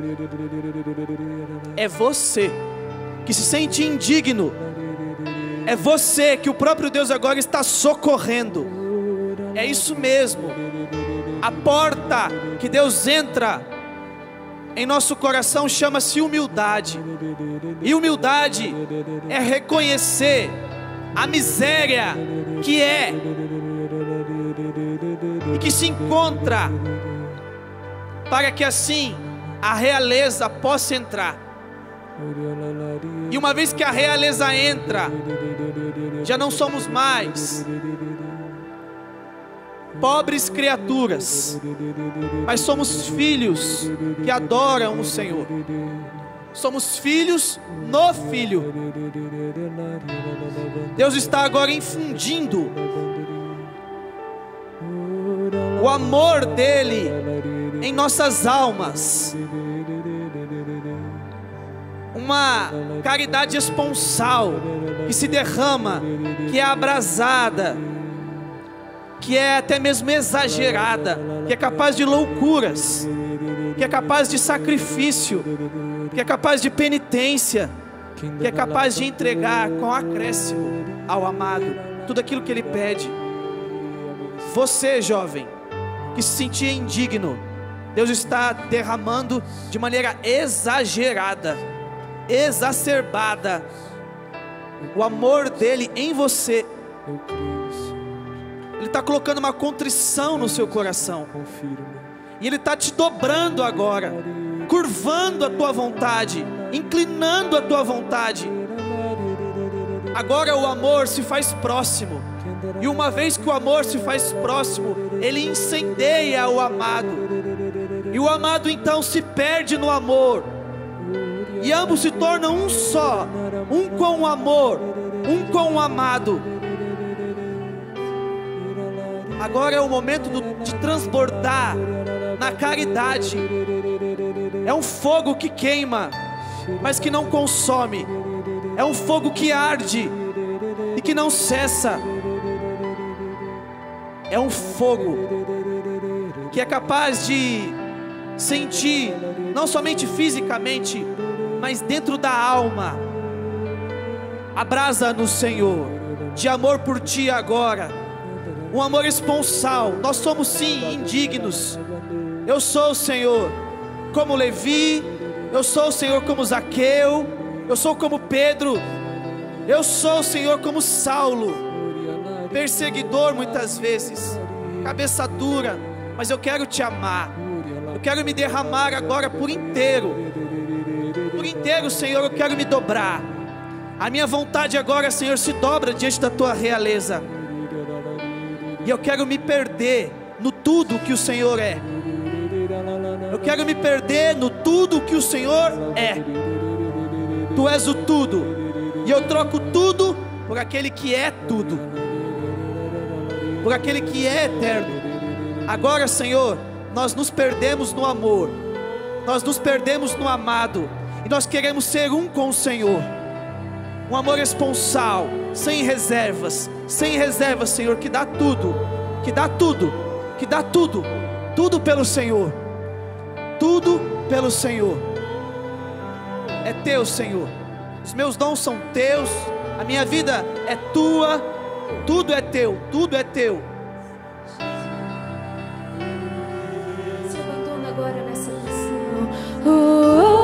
[SPEAKER 3] É você que se sente indigno, é você que o próprio Deus agora está socorrendo. É isso mesmo. A porta que Deus entra em nosso coração chama-se humildade. E humildade é reconhecer a miséria que é e que se encontra, para que assim a realeza possa entrar. E uma vez que a realeza entra, já não somos mais pobres criaturas, mas somos filhos que adoram o Senhor. Somos filhos no Filho. Deus está agora infundindo o amor dele em nossas almas. Uma caridade esponsal que se derrama, que é abrasada, que é até mesmo exagerada, que é capaz de loucuras, que é capaz de sacrifício, que é capaz de penitência, que é capaz de entregar com acréscimo ao amado tudo aquilo que ele pede. Você, jovem, que se sentia indigno, Deus está derramando de maneira exagerada, exacerbada, o amor dele em você. Ele está colocando uma contrição no seu coração, e ele está te dobrando agora, curvando a tua vontade, inclinando a tua vontade. Agora o amor se faz próximo, e uma vez que o amor se faz próximo, ele incendeia o amado, e o amado então se perde no amor, e ambos se tornam um só, um com o amor, um com o amado. Agora é o momento de transbordar na caridade. É um fogo que queima, mas que não consome. É um fogo que arde e que não cessa. É um fogo que é capaz de sentir, não somente fisicamente, mas dentro da alma, a brasa no Senhor, de amor por ti agora. Um amor esponsal. Nós somos sim indignos. Eu sou o Senhor como Levi, eu sou o Senhor como Zaqueu, eu sou como Pedro, eu sou o Senhor como Saulo, perseguidor muitas vezes, cabeça dura, mas eu quero te amar. Eu quero me derramar agora por inteiro, Senhor. Eu quero me dobrar. A minha vontade agora, Senhor, se dobra diante da tua realeza. E eu quero me perder no tudo que o Senhor é. Eu quero me perder no tudo que o Senhor é. Tu és o tudo, e eu troco tudo por aquele que é tudo, por aquele que é eterno. Agora, Senhor, nós nos perdemos no amor, nós nos perdemos no amado, e nós queremos ser um com o Senhor. Um amor esponsal, sem reservas, Senhor, que dá tudo, que dá tudo, que dá tudo, tudo pelo Senhor, tudo pelo Senhor. É teu, Senhor. Os meus dons são teus, a minha vida é tua, tudo é teu, tudo é teu.
[SPEAKER 6] Se abandona agora nessa missão.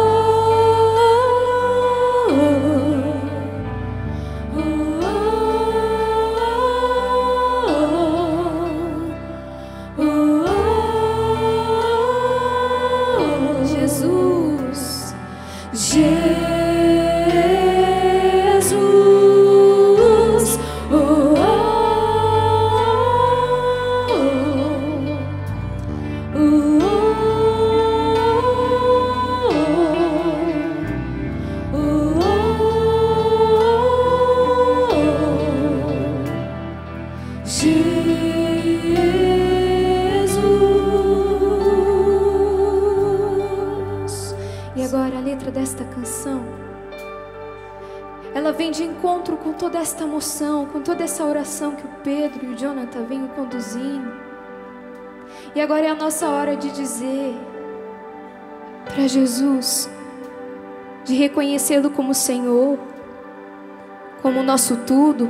[SPEAKER 6] Com toda esta emoção, com toda essa oração que o Pedro e o Jonathan vêm conduzindo. E agora é a nossa hora de dizer para Jesus, de reconhecê-lo como Senhor, como nosso tudo,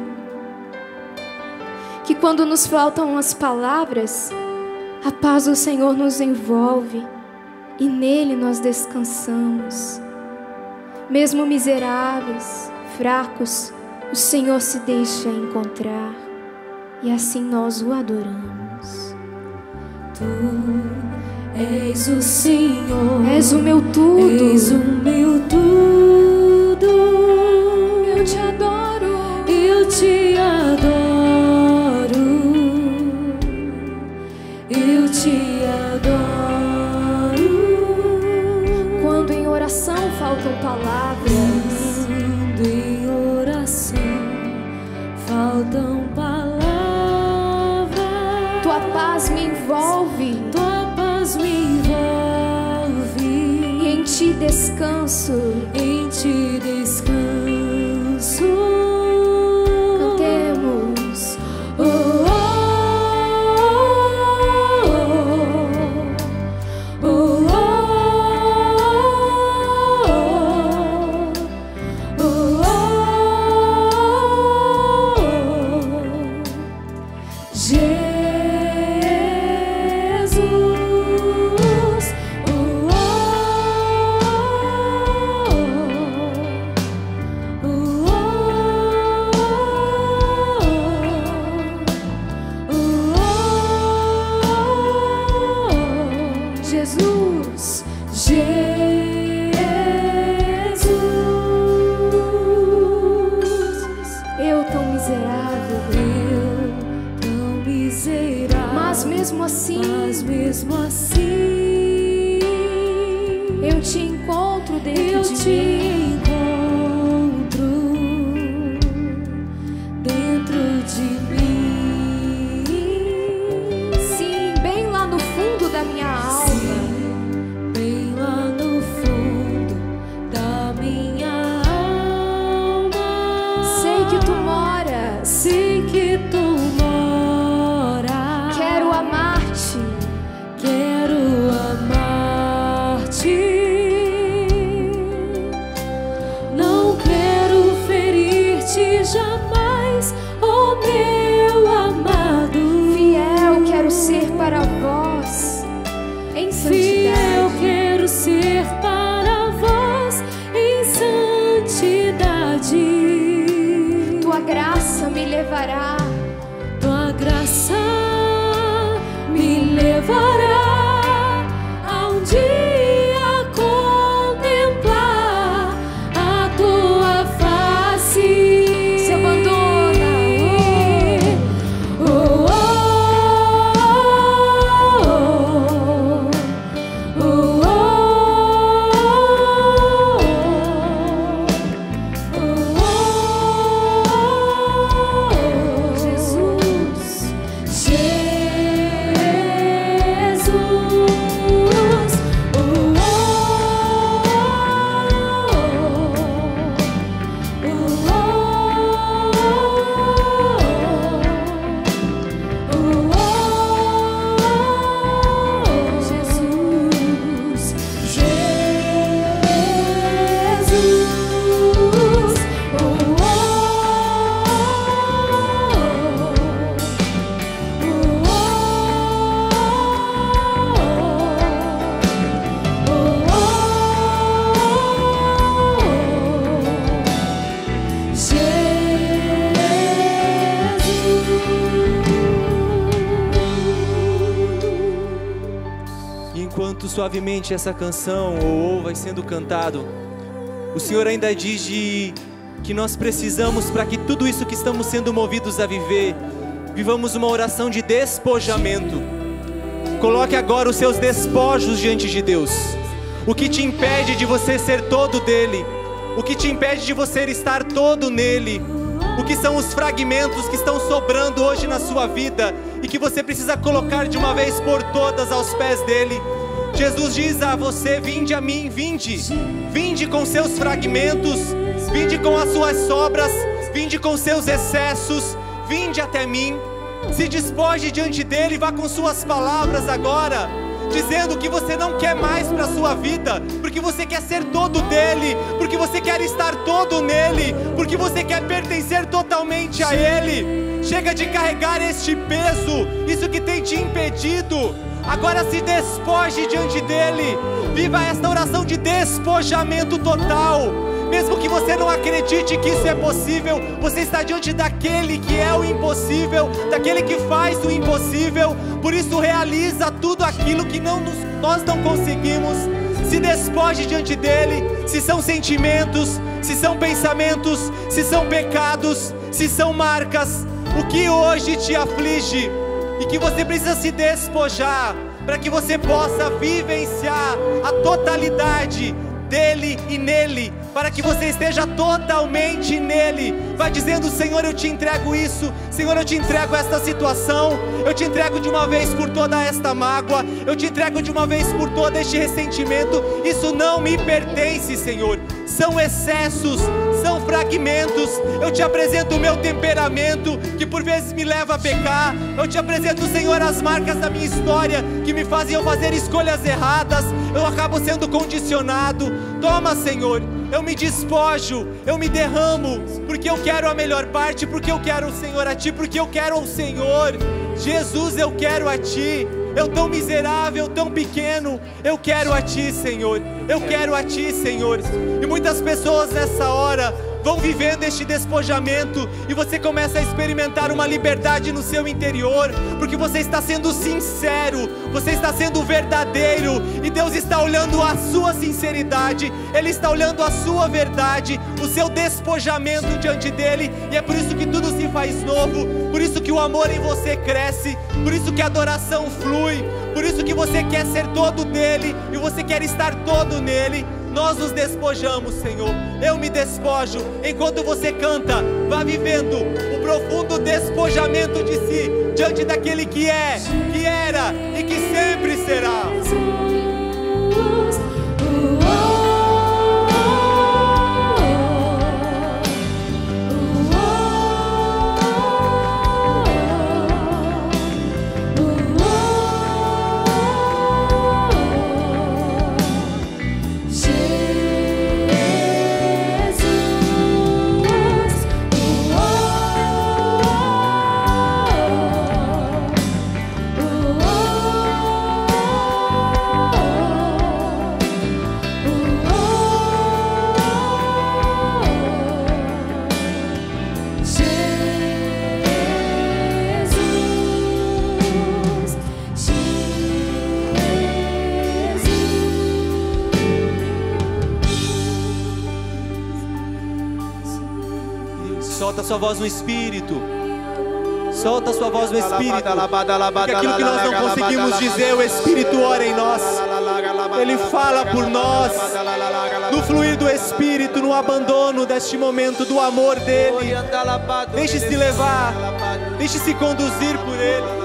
[SPEAKER 6] que quando nos faltam as palavras, a paz do Senhor nos envolve
[SPEAKER 12] e nele nós descansamos. Mesmo miseráveis, fracos, o Senhor se deixa encontrar e assim nós o adoramos.
[SPEAKER 6] Tu és o Senhor,
[SPEAKER 12] és o meu tudo,
[SPEAKER 6] és o meu tudo.
[SPEAKER 12] Eu te adoro,
[SPEAKER 6] eu te adoro, eu te adoro.
[SPEAKER 12] Quando em oração faltam palavras,
[SPEAKER 6] quando em oração faltam palavras,
[SPEAKER 12] tua paz me envolve,
[SPEAKER 6] tua paz me envolve,
[SPEAKER 12] e em ti descanso,
[SPEAKER 6] em ti descanso.
[SPEAKER 12] Cantemos.
[SPEAKER 6] Oh, oh, oh, oh, oh, oh, oh. Jesus. Jesus,
[SPEAKER 12] eu tão miserável, mas mesmo assim, eu te encontro dentro de mim. Sim, bem lá no fundo da minha alma.
[SPEAKER 6] Bem lá no fundo da minha alma.
[SPEAKER 12] Sei que tu moras,
[SPEAKER 6] sei que tu moras.
[SPEAKER 12] Quero amar-te,
[SPEAKER 6] quero amar-te. Não quero ferir-te jamais, oh meu amado.
[SPEAKER 12] Fiel quero ser para vós em santidade.
[SPEAKER 6] Fiel quero ser para vós em santidade.
[SPEAKER 12] Tua graça me levará,
[SPEAKER 6] tua graça me levará a um dia contemplar a tua face.
[SPEAKER 12] Se abandona,
[SPEAKER 6] oh, oh, oh, oh,
[SPEAKER 12] Jesus,
[SPEAKER 2] enquanto suavemente essa canção ou vai sendo cantado, o Senhor ainda diz que nós precisamos, para que tudo isso que estamos sendo movidos a viver, vivamos uma oração de despojamento. Coloque agora os seus despojos diante de Deus. O que te impede de você ser todo dele? O que te impede de você estar todo nele? O que são os fragmentos que estão sobrando hoje na sua vida e que você precisa colocar de uma vez por todas aos pés dele? Jesus diz a você: vinde a mim, vinde. Vinde com seus fragmentos, vinde com as suas sobras, vinde com seus excessos, vinde até mim. Se despoje diante dele, vá com suas palavras agora, dizendo que você não quer mais para a sua vida, porque você quer ser todo dele, porque você quer estar todo nele, porque você quer pertencer totalmente a ele. Chega de carregar este peso, isso que tem te impedido.
[SPEAKER 10] Agora se despoje diante dele. Viva esta oração de despojamento total. Mesmo que você não acredite que isso é possível, você está diante daquele que é o impossível, daquele que faz o impossível. Por isso realiza tudo aquilo que nós não conseguimos. Se despoje diante dele. Se são sentimentos, se são pensamentos, se são pecados, se são marcas, o que hoje te aflige e que você precisa se despojar para que você possa vivenciar a totalidade dele e nele, para que você esteja totalmente nele. Vai dizendo: Senhor, eu te entrego isso. Senhor, eu te entrego esta situação. Eu te entrego de uma vez por toda esta mágoa. Eu te entrego de uma vez por todo este ressentimento. Isso não me pertence, Senhor. São excessos, são fragmentos. Eu te apresento o meu temperamento, que por vezes me leva a pecar. Eu te apresento, Senhor, as marcas da minha história, que me fazem eu fazer escolhas erradas. Eu acabo sendo condicionado. Toma, Senhor, eu me despojo, eu me derramo, porque eu quero a melhor parte, porque eu quero o Senhor a Ti, porque eu quero o Senhor. Jesus, eu quero a Ti. Eu tão miserável, tão pequeno, eu quero a Ti, Senhor. Eu quero a Ti, Senhor. E muitas pessoas nessa hora vão vivendo este despojamento, e você começa a experimentar uma liberdade no seu interior, porque você está sendo sincero, você está sendo verdadeiro, e Deus está olhando a sua sinceridade, Ele está olhando a sua verdade, o seu despojamento diante dEle, e é por isso que tudo se faz novo, por isso que o amor em você cresce, por isso que a adoração flui, por isso que você quer ser todo dEle, e você quer estar todo nele. Nós nos despojamos, Senhor. Eu me despojo. Enquanto você canta, vá vivendo o profundo despojamento de si diante daquele que é, que era e que sempre será. Solta sua voz no Espírito. Solta sua voz no Espírito. Porque aquilo que nós não conseguimos dizer, o Espírito ora em nós. Ele fala por nós. No fluir do Espírito, no abandono deste momento, do amor dEle. Deixe-se levar. Deixe-se conduzir por Ele.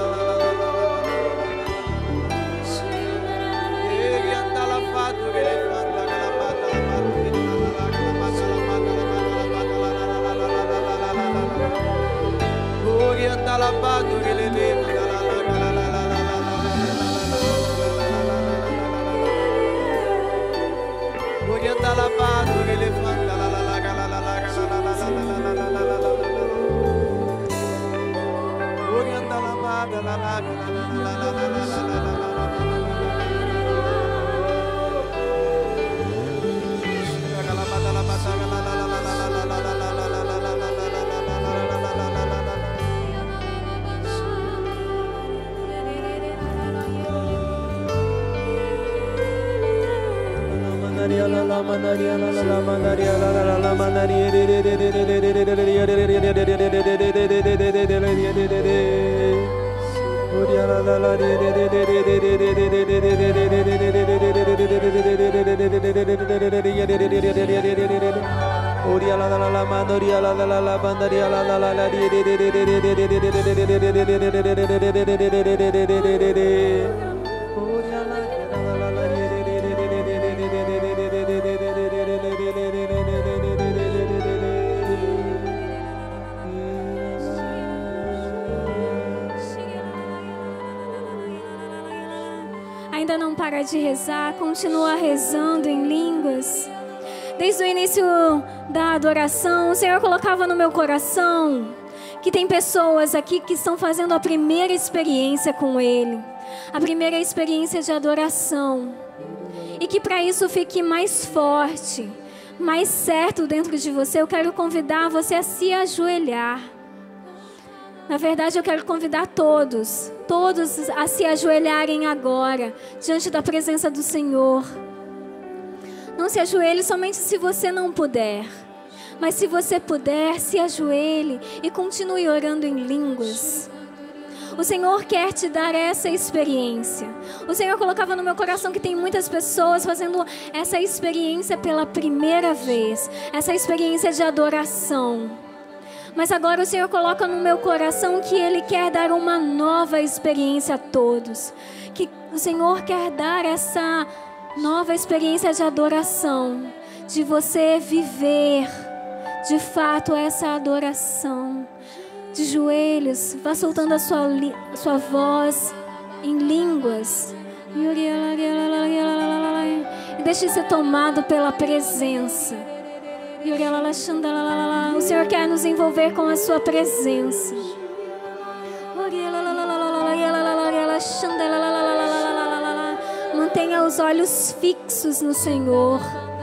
[SPEAKER 4] Ainda não para de rezar, continua rezando em línguas. Desde o início da adoração, o Senhor colocava no meu coração que tem pessoas aqui que estão fazendo a primeira experiência com Ele. A primeira experiência de adoração. E que para isso fique mais forte, mais certo dentro de você, eu quero convidar você a se ajoelhar. Na verdade, eu quero convidar todos a se ajoelharem agora, diante da presença do Senhor. Não se ajoelhe somente se você não puder. Mas se você puder, se ajoelhe e continue orando em línguas. O Senhor quer te dar essa experiência. O Senhor colocava no meu coração que tem muitas pessoas fazendo essa experiência pela primeira vez. Essa experiência de adoração. Mas agora o Senhor coloca no meu coração que Ele quer dar uma nova experiência a todos. Que o Senhor quer dar essa nova experiência de adoração. De você viver, de fato, essa adoração. De joelhos, vá soltando a sua voz em línguas. E deixe ser tomado pela presença. O Senhor quer nos envolver com a sua presença. Mantenha os olhos fixos no Senhor.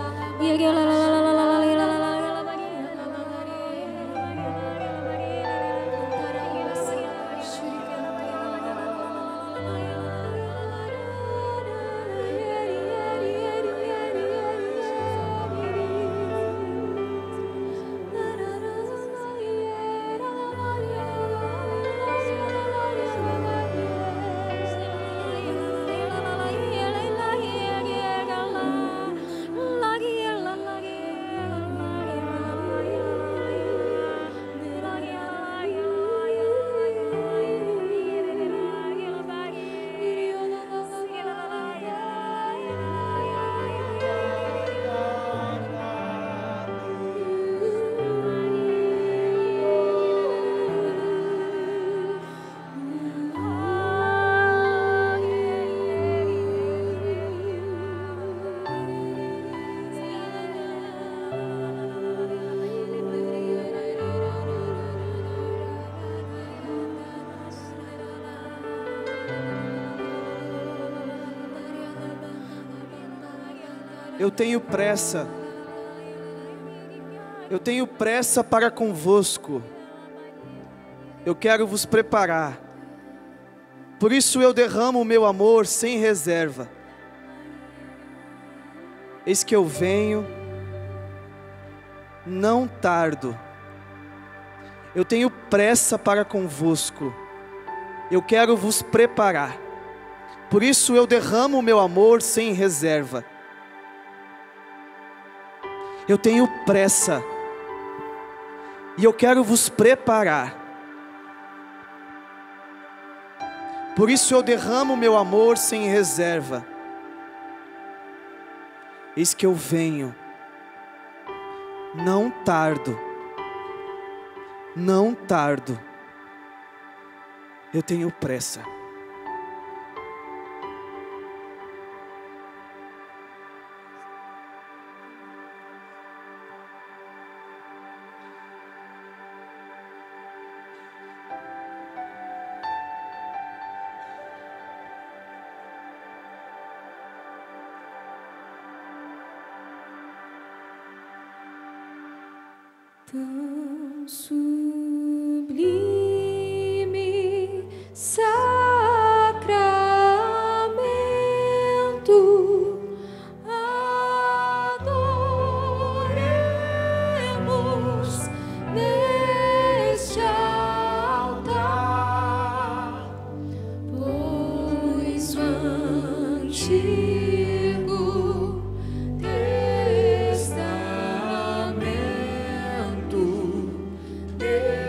[SPEAKER 3] Eu tenho pressa. Eu tenho pressa para convosco. Eu quero vos preparar. Por isso eu derramo o meu amor sem reserva. Eis que eu venho, não tardo. Eu tenho pressa para convosco. Eu quero vos preparar. Por isso eu derramo o meu amor sem reserva. Eu tenho pressa e eu quero vos preparar. Por isso eu derramo meu amor sem reserva. Eis que eu venho, não tardo, não tardo. Eu tenho pressa.
[SPEAKER 6] Tão sublime sacramento, adoremos neste altar, pois o antigo testamento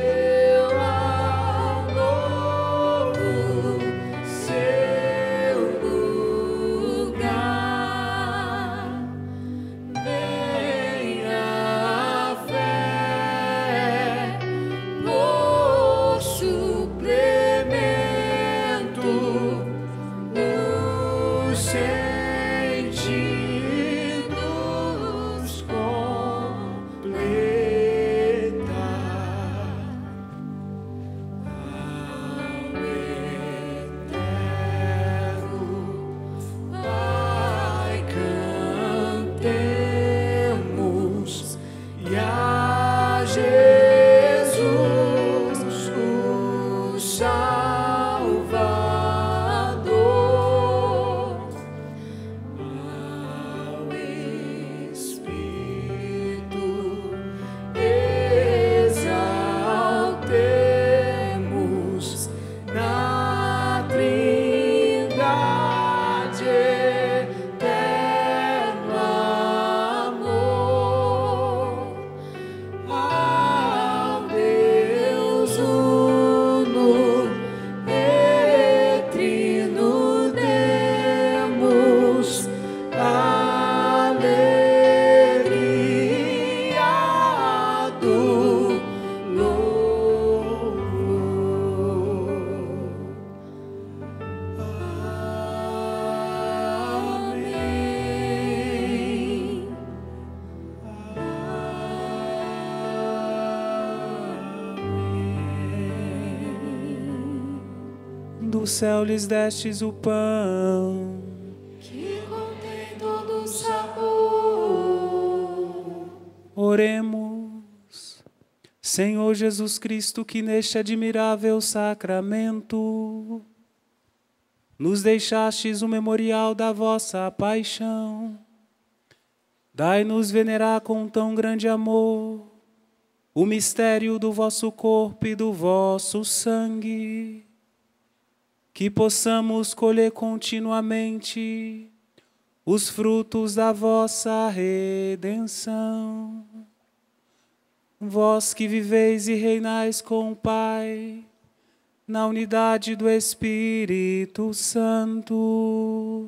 [SPEAKER 9] do céu lhes destes o pão
[SPEAKER 6] que contém todo o sabor.
[SPEAKER 9] Oremos. Senhor Jesus Cristo, que neste admirável sacramento nos deixastes o memorial da vossa paixão, dai-nos venerar com tão grande amor o mistério do vosso corpo e do vosso sangue, que possamos colher continuamente os frutos da vossa redenção. Vós que viveis e reinais com o Pai, na unidade do Espírito Santo.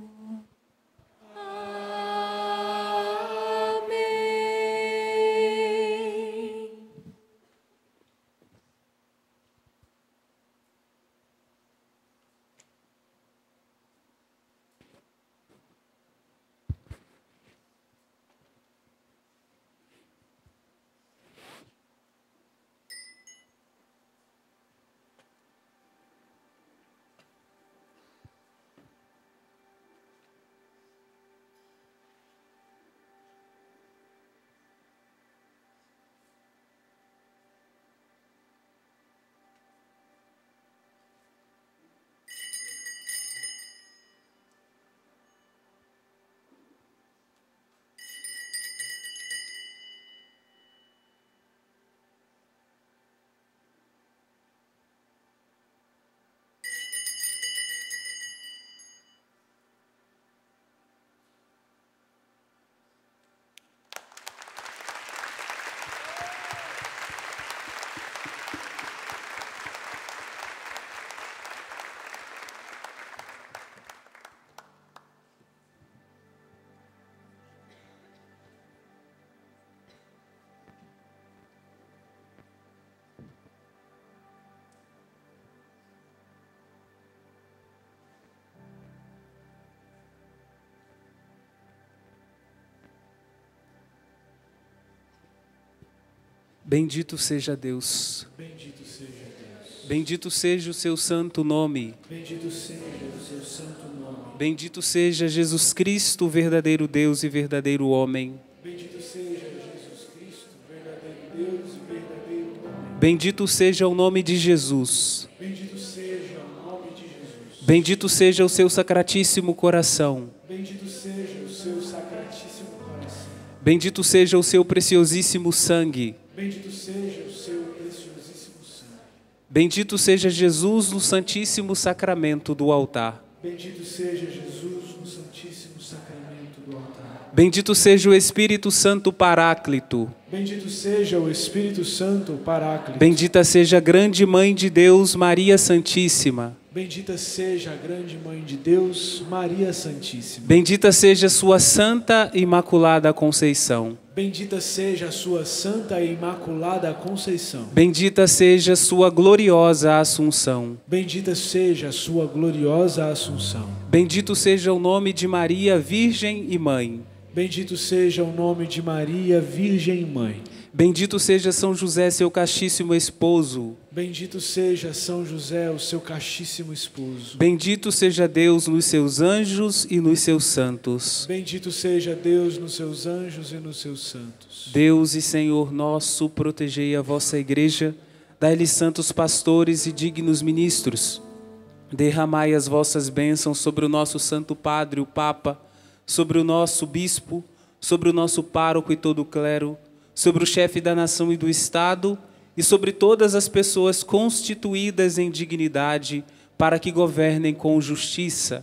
[SPEAKER 9] Bendito seja Deus.
[SPEAKER 17] Bendito seja Deus.
[SPEAKER 9] Bendito seja o seu santo nome.
[SPEAKER 17] Bendito seja o seu santo nome.
[SPEAKER 9] Bendito seja Jesus Cristo, verdadeiro Deus e verdadeiro homem.
[SPEAKER 17] Bendito seja Jesus Cristo, verdadeiro Deus e verdadeiro homem.
[SPEAKER 9] Bendito seja o nome de Jesus.
[SPEAKER 17] Bendito seja o nome de Jesus.
[SPEAKER 9] Bendito seja o seu sacratíssimo coração.
[SPEAKER 17] Bendito seja o seu sacratíssimo coração.
[SPEAKER 9] Bendito seja o seu preciosíssimo sangue.
[SPEAKER 17] Bendito seja o seu preciosíssimo sangue.
[SPEAKER 9] Bendito seja Jesus no santíssimo sacramento do altar.
[SPEAKER 17] Bendito seja Jesus no santíssimo sacramento do altar.
[SPEAKER 9] Bendito seja o Espírito Santo Paráclito.
[SPEAKER 17] Bendito seja o Espírito Santo Paráclito.
[SPEAKER 9] Bendita seja a grande Mãe de Deus, Maria Santíssima.
[SPEAKER 17] Bendita seja a grande Mãe de Deus, Maria Santíssima.
[SPEAKER 9] Bendita seja sua Santa e Imaculada Conceição.
[SPEAKER 17] Bendita seja a sua Santa e Imaculada Conceição.
[SPEAKER 9] Bendita seja sua gloriosa Assunção.
[SPEAKER 17] Bendita seja a sua gloriosa Assunção.
[SPEAKER 9] Bendito seja o nome de Maria, Virgem e Mãe.
[SPEAKER 17] Bendito seja o nome de Maria, Virgem e Mãe.
[SPEAKER 9] Bendito seja São José, seu castíssimo esposo.
[SPEAKER 17] Bendito seja São José, o seu castíssimo esposo.
[SPEAKER 9] Bendito seja Deus nos seus anjos e nos seus santos.
[SPEAKER 17] Bendito seja Deus nos seus anjos e nos seus santos.
[SPEAKER 9] Deus e Senhor nosso, protegei a vossa igreja, dai-lhe santos pastores e dignos ministros. Derramai as vossas bênçãos sobre o nosso santo padre, o Papa, sobre o nosso bispo, sobre o nosso pároco e todo o clero, sobre o chefe da nação e do Estado e sobre todas as pessoas constituídas em dignidade para que governem com justiça.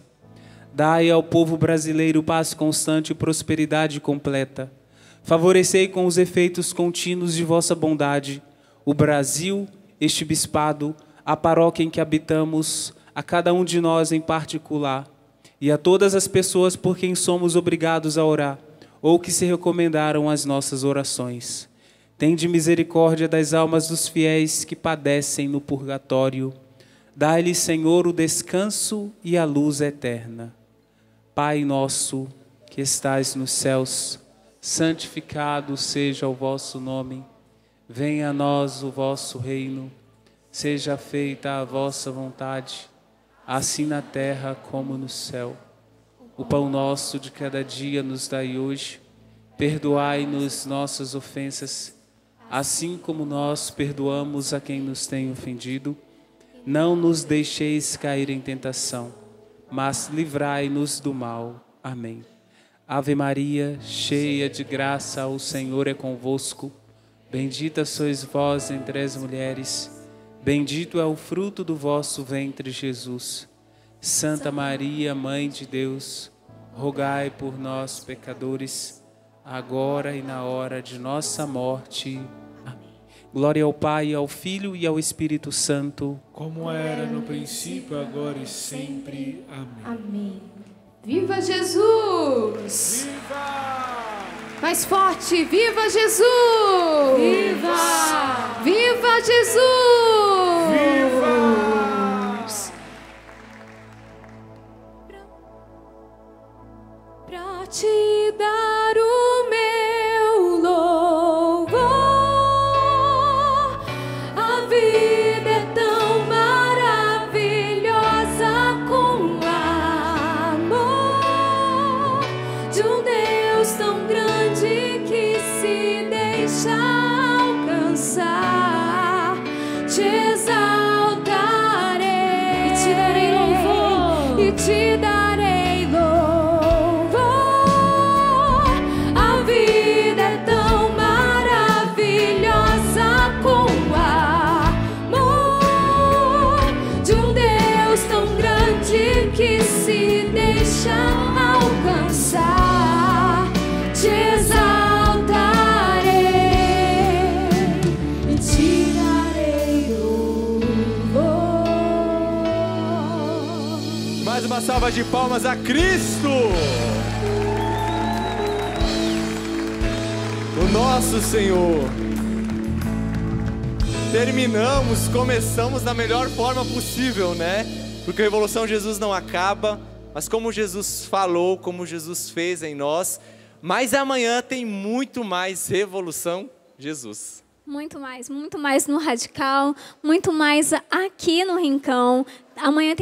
[SPEAKER 9] Dai ao povo brasileiro paz constante e prosperidade completa. Favorecei com os efeitos contínuos de vossa bondade o Brasil, este bispado, a paróquia em que habitamos, a cada um de nós em particular e a todas as pessoas por quem somos obrigados a orar ou que se recomendaram às nossas orações. Tende misericórdia das almas dos fiéis que padecem no purgatório. Dai-lhe, Senhor, o descanso e a luz eterna. Pai nosso, que estais nos céus, santificado seja o vosso nome. Venha a nós o vosso reino. Seja feita a vossa vontade, assim na terra como no céu. O pão nosso de cada dia nos dai hoje. Perdoai-nos nossas ofensas, assim como nós perdoamos a quem nos tem ofendido. Não nos deixeis cair em tentação, mas livrai-nos do mal. Amém. Ave Maria, cheia de graça, o Senhor é convosco. Bendita sois vós entre as mulheres, bendito é o fruto do vosso ventre, Jesus. Santa Maria, Mãe de Deus, rogai por nós, pecadores, agora e na hora de nossa morte. Amém. Glória ao Pai, ao Filho e ao Espírito Santo,
[SPEAKER 1] como era no princípio, agora e sempre. Amém.
[SPEAKER 12] Amém. Viva Jesus!
[SPEAKER 1] Viva!
[SPEAKER 12] Mais forte, viva Jesus!
[SPEAKER 1] Viva!
[SPEAKER 12] Viva Jesus!
[SPEAKER 1] Viva!
[SPEAKER 6] Pra te dar o meu louvor, a vida é tão maravilhosa com amor de um Deus tão grande que se deixa alcançar. Te exaltarei e te darei louvor, e te darei louvor. A vida é tão maravilhosa com amor de um Deus tão grande que se deixa alcançar. Te exaltarei e te darei louvor.
[SPEAKER 2] Mais uma salva de palmas a Cristo! O nosso Senhor. Começamos da melhor forma possível, né? Porque a Revolução Jesus não acaba, mas como Jesus falou, como Jesus fez em nós, mas amanhã tem muito mais Revolução Jesus.
[SPEAKER 4] Muito mais no Radical, muito mais aqui no Rincão. Amanhã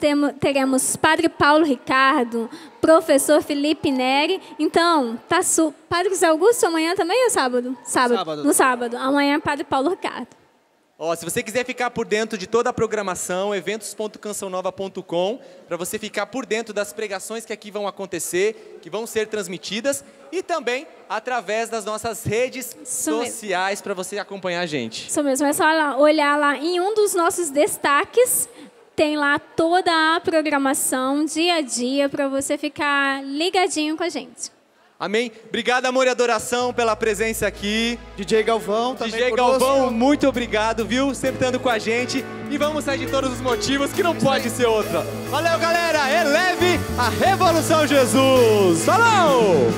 [SPEAKER 4] teremos Padre Paulo Ricardo, Professor Felipe Neri. Então, Padre José Augusto amanhã também ou sábado? Sábado. No sábado. Amanhã é Padre Paulo Ricardo.
[SPEAKER 2] Ó, se você quiser ficar por dentro de toda a programação, eventos.cançãonova.com, para você ficar por dentro das pregações que aqui vão acontecer, que vão ser transmitidas, e também através das nossas redes sociais para você acompanhar a gente.
[SPEAKER 4] Isso mesmo, é só olhar lá em um dos nossos destaques, tem lá toda a programação, dia a dia, para você ficar ligadinho com a gente.
[SPEAKER 2] Amém? Obrigado, Amor e Adoração, pela presença aqui.
[SPEAKER 3] DJ Galvão também.
[SPEAKER 2] DJ Galvão, muito obrigado, viu? Sempre estando com a gente. E vamos sair de todos os motivos, que não pode ser outra. Valeu, galera! Eleve a Revolução Jesus! Falou!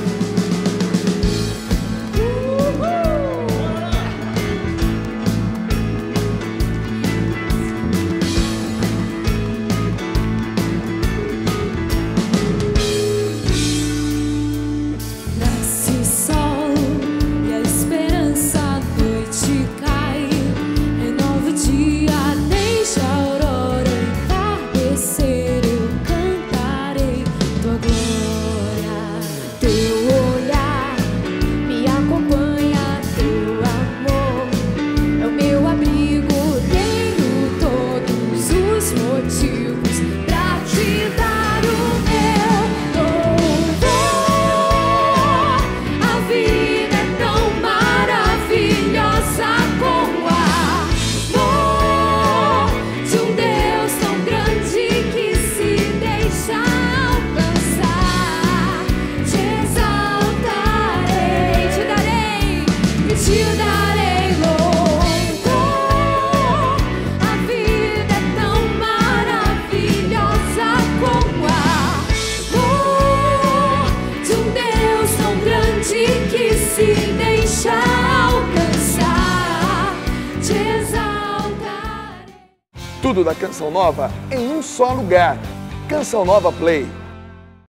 [SPEAKER 13] Tudo da Canção Nova em um só lugar. Canção Nova Play.